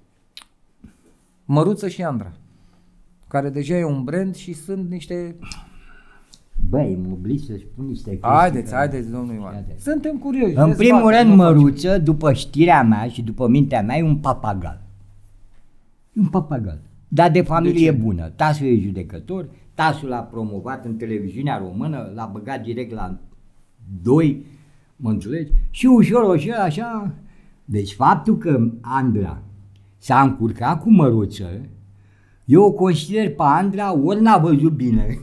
Măruță și Andra, care deja e un brand și sunt niște... Băi, mă oblig să spun niște chestii. Haideți, haideți, domnul Ioan. Suntem curioși. În primul rând, Măruță, după știrea mea și după mintea mea, e un papagal. E un papagal. Dar de familie de bună. Tasul e judecător, tasul l-a promovat în televiziunea română, l-a băgat direct la doi, mă înțelegi? Și ușor, ușor, așa. Deci faptul că Andra s-a încurcat cu Măruță, eu o consider pe Andra ori n-a văzut bine.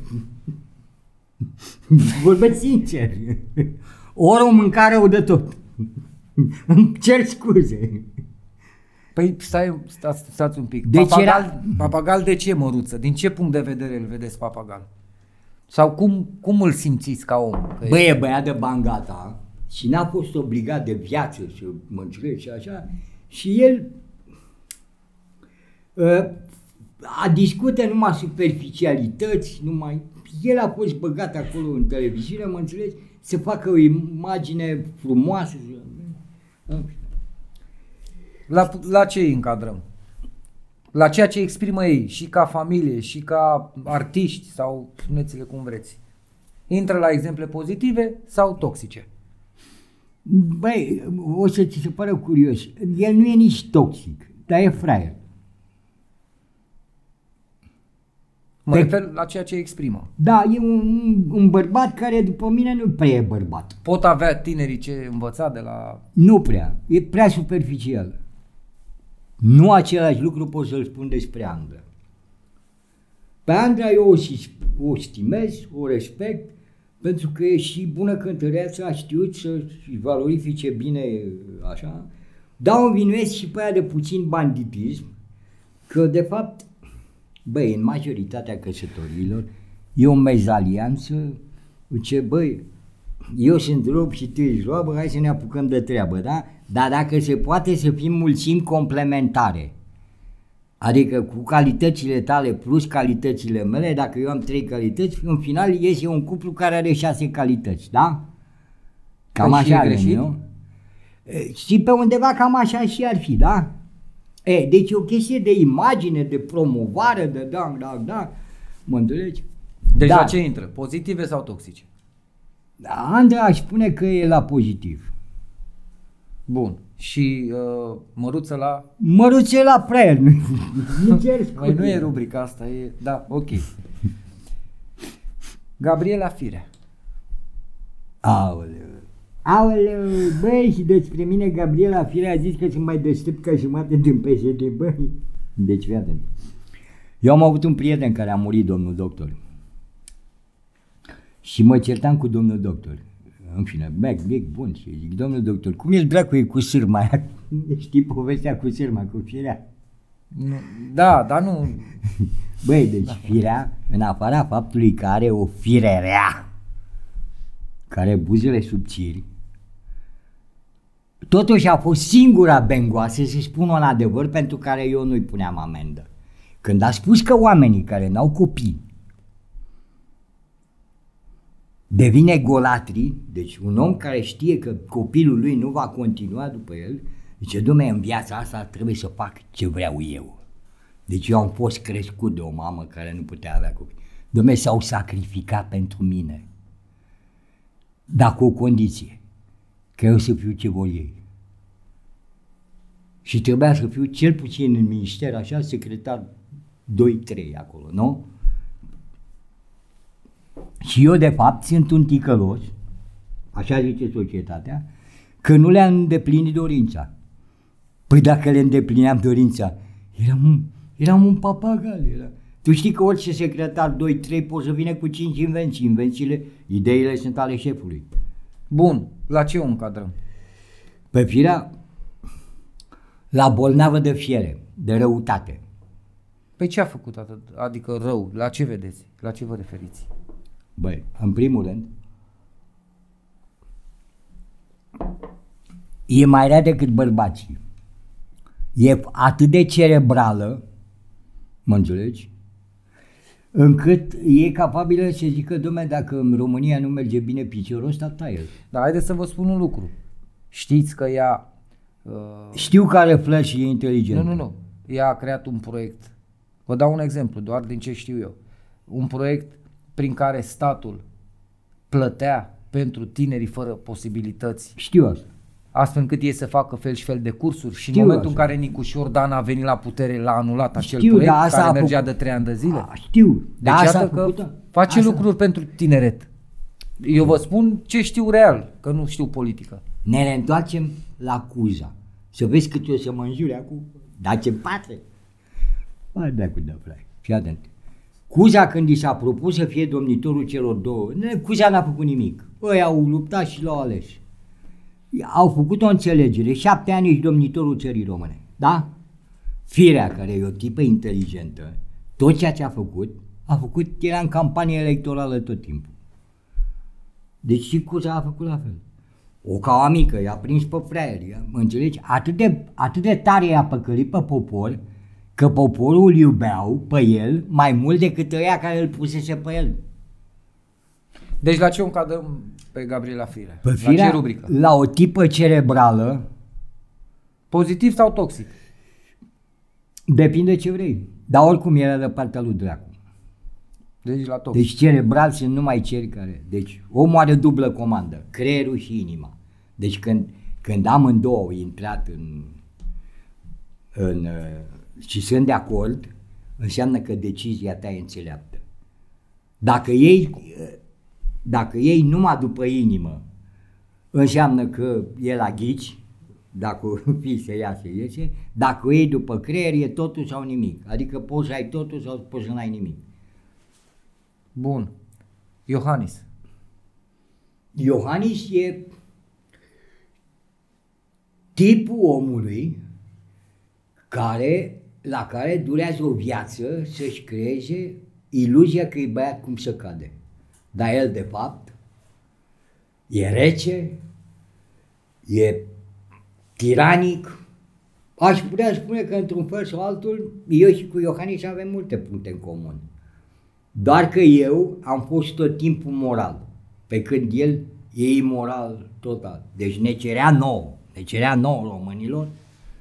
Vorbesc sincer. Ori o mâncare rău de tot. Îmi cer scuze. Păi stai, stați, stați un pic. Deci papagal, era... papagal de ce, Măruță? Din ce punct de vedere îl vedeți papagal? Sau cum, cum îl simțiți ca om? Băi, e băiat de bani gata. și n-a fost obligat de viață să mă înțelegi și așa, și el uh, a discută numai superficialități, numai, el a fost băgat acolo în televiziune, mă înțelegi, să facă o imagine frumoasă. La, la ce îi încadrăm? La ceea ce exprimă ei, și ca familie, și ca artiști, sau spuneți-le cum vreți. Intră la exemple pozitive sau toxice? Băi, o să ți se pară curios. El nu e nici toxic, dar e fraier. Mă Pe... refer la ceea ce exprimă. Da, e un, un bărbat care după mine nu prea e bărbat. Pot avea tinerii ce învăța de la... Nu prea, e prea superficial. Nu același lucru pot să-l spun despre Andra. Pe Andra eu o, o stimez, o respect, pentru că e și bună cântăreață, a știut să-și valorifice bine așa, dar o învinuiesc și pe aia de puțin banditism, că de fapt, băi, în majoritatea căsătoriilor e o mezalianță, ce băi, eu sunt rob și tu ești roabă, hai să ne apucăm de treabă, da? Dar dacă se poate să fim mulțimi complementare, adică cu calitățile tale plus calitățile mele, dacă eu am trei calități, în final iese un cuplu care are șase calități, da? Cam păi așa are, nu? Și pe undeva cam așa și ar fi, da? E, deci e o chestie de imagine, de promovare, de da, da, da, mă înțelegi? Deci da. La ce intră? Pozitive sau toxice? Andra aș spune că e la pozitiv. Bun. Și uh, Măruță la... Măruță la prea, nu, nu cer Mai nu e rubrica asta, e... Da, ok. Gabriela Firea. Aoleu. Aoleu, băi, și despre mine Gabriela Firea a zis că sunt mai deștept ca jumate din P S D, băi. Deci, fii atent. Eu am avut un prieten care a murit, domnul doctor. Și mă certam cu domnul doctor. În fine, bec, bec, bun, și zic, domnul doctor, cum e dracu e cu sârma aia? Știi povestea cu sârma, cu Firea? Da, dar nu... Băi, deci da. Firea, în afara faptului că are o fire rea, care buzele subțiri, totuși a fost singura bengoasă, să spun un adevăr, pentru care eu nu-i puneam amendă. Când a spus că oamenii care n-au copii devine golatri, deci un om care știe că copilul lui nu va continua după el, zice, dom'le, în viața asta trebuie să fac ce vreau eu. Deci eu am fost crescut de o mamă care nu putea avea copii. Dom'le, s-au sacrificat pentru mine, dar cu o condiție, că eu să fiu ce vor ei. Și trebuia să fiu cel puțin în minister, așa, secretar doi trei acolo, nu? Și eu, de fapt, sunt un ticălos, așa zice societatea, că nu le-am îndeplinit dorința. Păi dacă le îndeplineam dorința, eram un, eram un papagal. Era. Tu știi că orice secretar doi trei poți să vină cu cinci invenții. Invențiile, ideile sunt ale șefului. Bun, la ce o încadrăm? Pe Firea, la bolnavă de fiere, de răutate. Păi ce a făcut atât? Adică rău, la ce vedeți? La ce vă referiți? Băi, în primul rând, e mai rea decât bărbații. E atât de cerebrală, mă înțelegi, încât e capabilă să zică, dom'le, dacă în România nu merge bine piciorul ăsta, taie-l. Dar haideți să vă spun un lucru. Știți că ea... Uh... Știu că are flash și e inteligent. Nu, nu, nu. Ea a creat un proiect. Vă dau un exemplu, doar din ce știu eu. Un proiect prin care statul plătea pentru tinerii fără posibilități. Știu asta. Astfel încât ei să facă fel și fel de cursuri și știu în momentul asta. în care Nicu Șordan a venit la putere, l-a anulat acel știu, proiect da, care mergea făcut... de trei ani de zile. A, știu, deci da, asta iată că făcut, face asta... lucruri pentru tineret. Eu vă spun ce știu real, că nu știu politică. Ne reîntoarcem la Cuza. Să vezi cât o să mă înjure acum. Dar ce patre! Mai dea cu dă, frate. Fii atent. Cuza, când i s-a propus să fie domnitorul celor două, Cuza n-a făcut nimic. Ei au luptat și l-au ales. Au făcut o înțelegere. Șapte ani ești domnitorul țării române. Da? Firea, care e o tipă inteligentă, tot ceea ce a făcut, a făcut, era în campanie electorală tot timpul. Deci și Cuza a făcut la fel. O caua mică, i-a prins pe fraier, mă înțelegi? Atât de, atât de tare i-a păcălit pe popor, că poporul îl iubeau pe el mai mult decât ăia care îl pusese pe el. Deci la ce o încadrăm pe Gabriela Firea? Pe Firea, la ce rubrică? La o tipă cerebrală. Pozitiv sau toxic? Depinde ce vrei. Dar oricum era de partea lui Dracu. Deci la toxic. Deci cerebral sunt numai ceri care... Deci omul are dublă comandă, creierul și inima. Deci când, când amândouă au intrat în, în... și sunt de acord, înseamnă că decizia ta e înțeleaptă. Dacă ei, dacă ei numai după inimă, înseamnă că e la ghici, dacă o fi să iasă, iese, dacă o iei după creier, e totul sau nimic. Adică poți să ai totul sau poți să n-ai nimic. Bun. Iohannis. Iohannis e tipul omului care, la care durează o viață să-și creeze iluzia că e băiat cum să cade. Dar el, de fapt, e rece, e tiranic. Aș putea spune că, într-un fel sau altul, eu și cu Iohannis avem multe puncte în comun. Doar că eu am fost tot timpul moral, pe când el e imoral total. Deci ne cerea nouă, ne cerea nouă românilor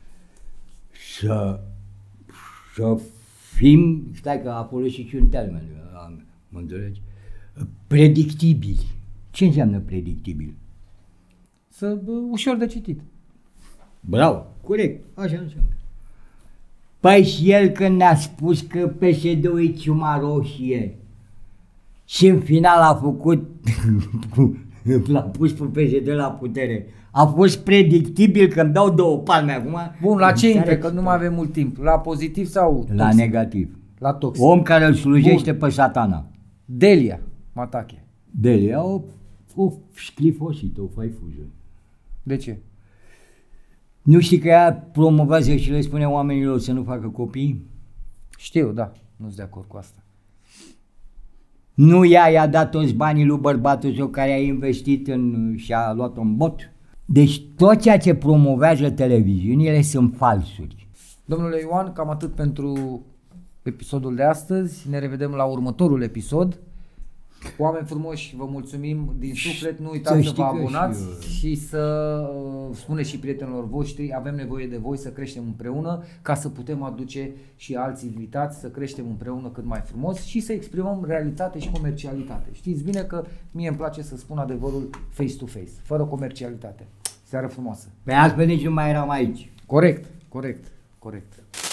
să, să fim, stai că a folosit și un termen, mă înțelegi, predictibili. Ce înseamnă predictibil? Să, ușor de citit. Bravo, corect, așa înseamnă. Păi și el când ne-a spus că P S D-ul e ciuma roșie și în final a făcut, l-a pus pe P S D la putere, a fost predictibil că îmi dau două palme acum. Bun, la ce intre, că nu mai avem mult timp? La pozitiv sau toxic? La negativ. La toxic. Om care îl slujește Bun. Pe satana. Delia Matache. Delia o, o sclifosită, o faifuză. De ce? Nu știi că ea promovează și le spune oamenilor să nu facă copii? Știu, da, nu sunt de acord cu asta. Nu ea i-a dat toți banii lui bărbatul său care a investit în, și a luat un bot? Deci tot ceea ce promovează televiziunile sunt falsuri. Domnule Ioan, cam atât pentru episodul de astăzi. Ne revedem la următorul episod. Oameni frumoși, vă mulțumim din suflet, nu uitați să, să vă abonați și, și să uh, spuneți și prietenilor voștri, avem nevoie de voi să creștem împreună ca să putem aduce și alți invitați, să creștem împreună cât mai frumos și să exprimăm realitate și comercialitate. Știți bine că mie îmi place să spun adevărul face to face, fără comercialitate. Seară frumoasă. Pe altfel nici nu mai eram aici. Corect, corect, corect.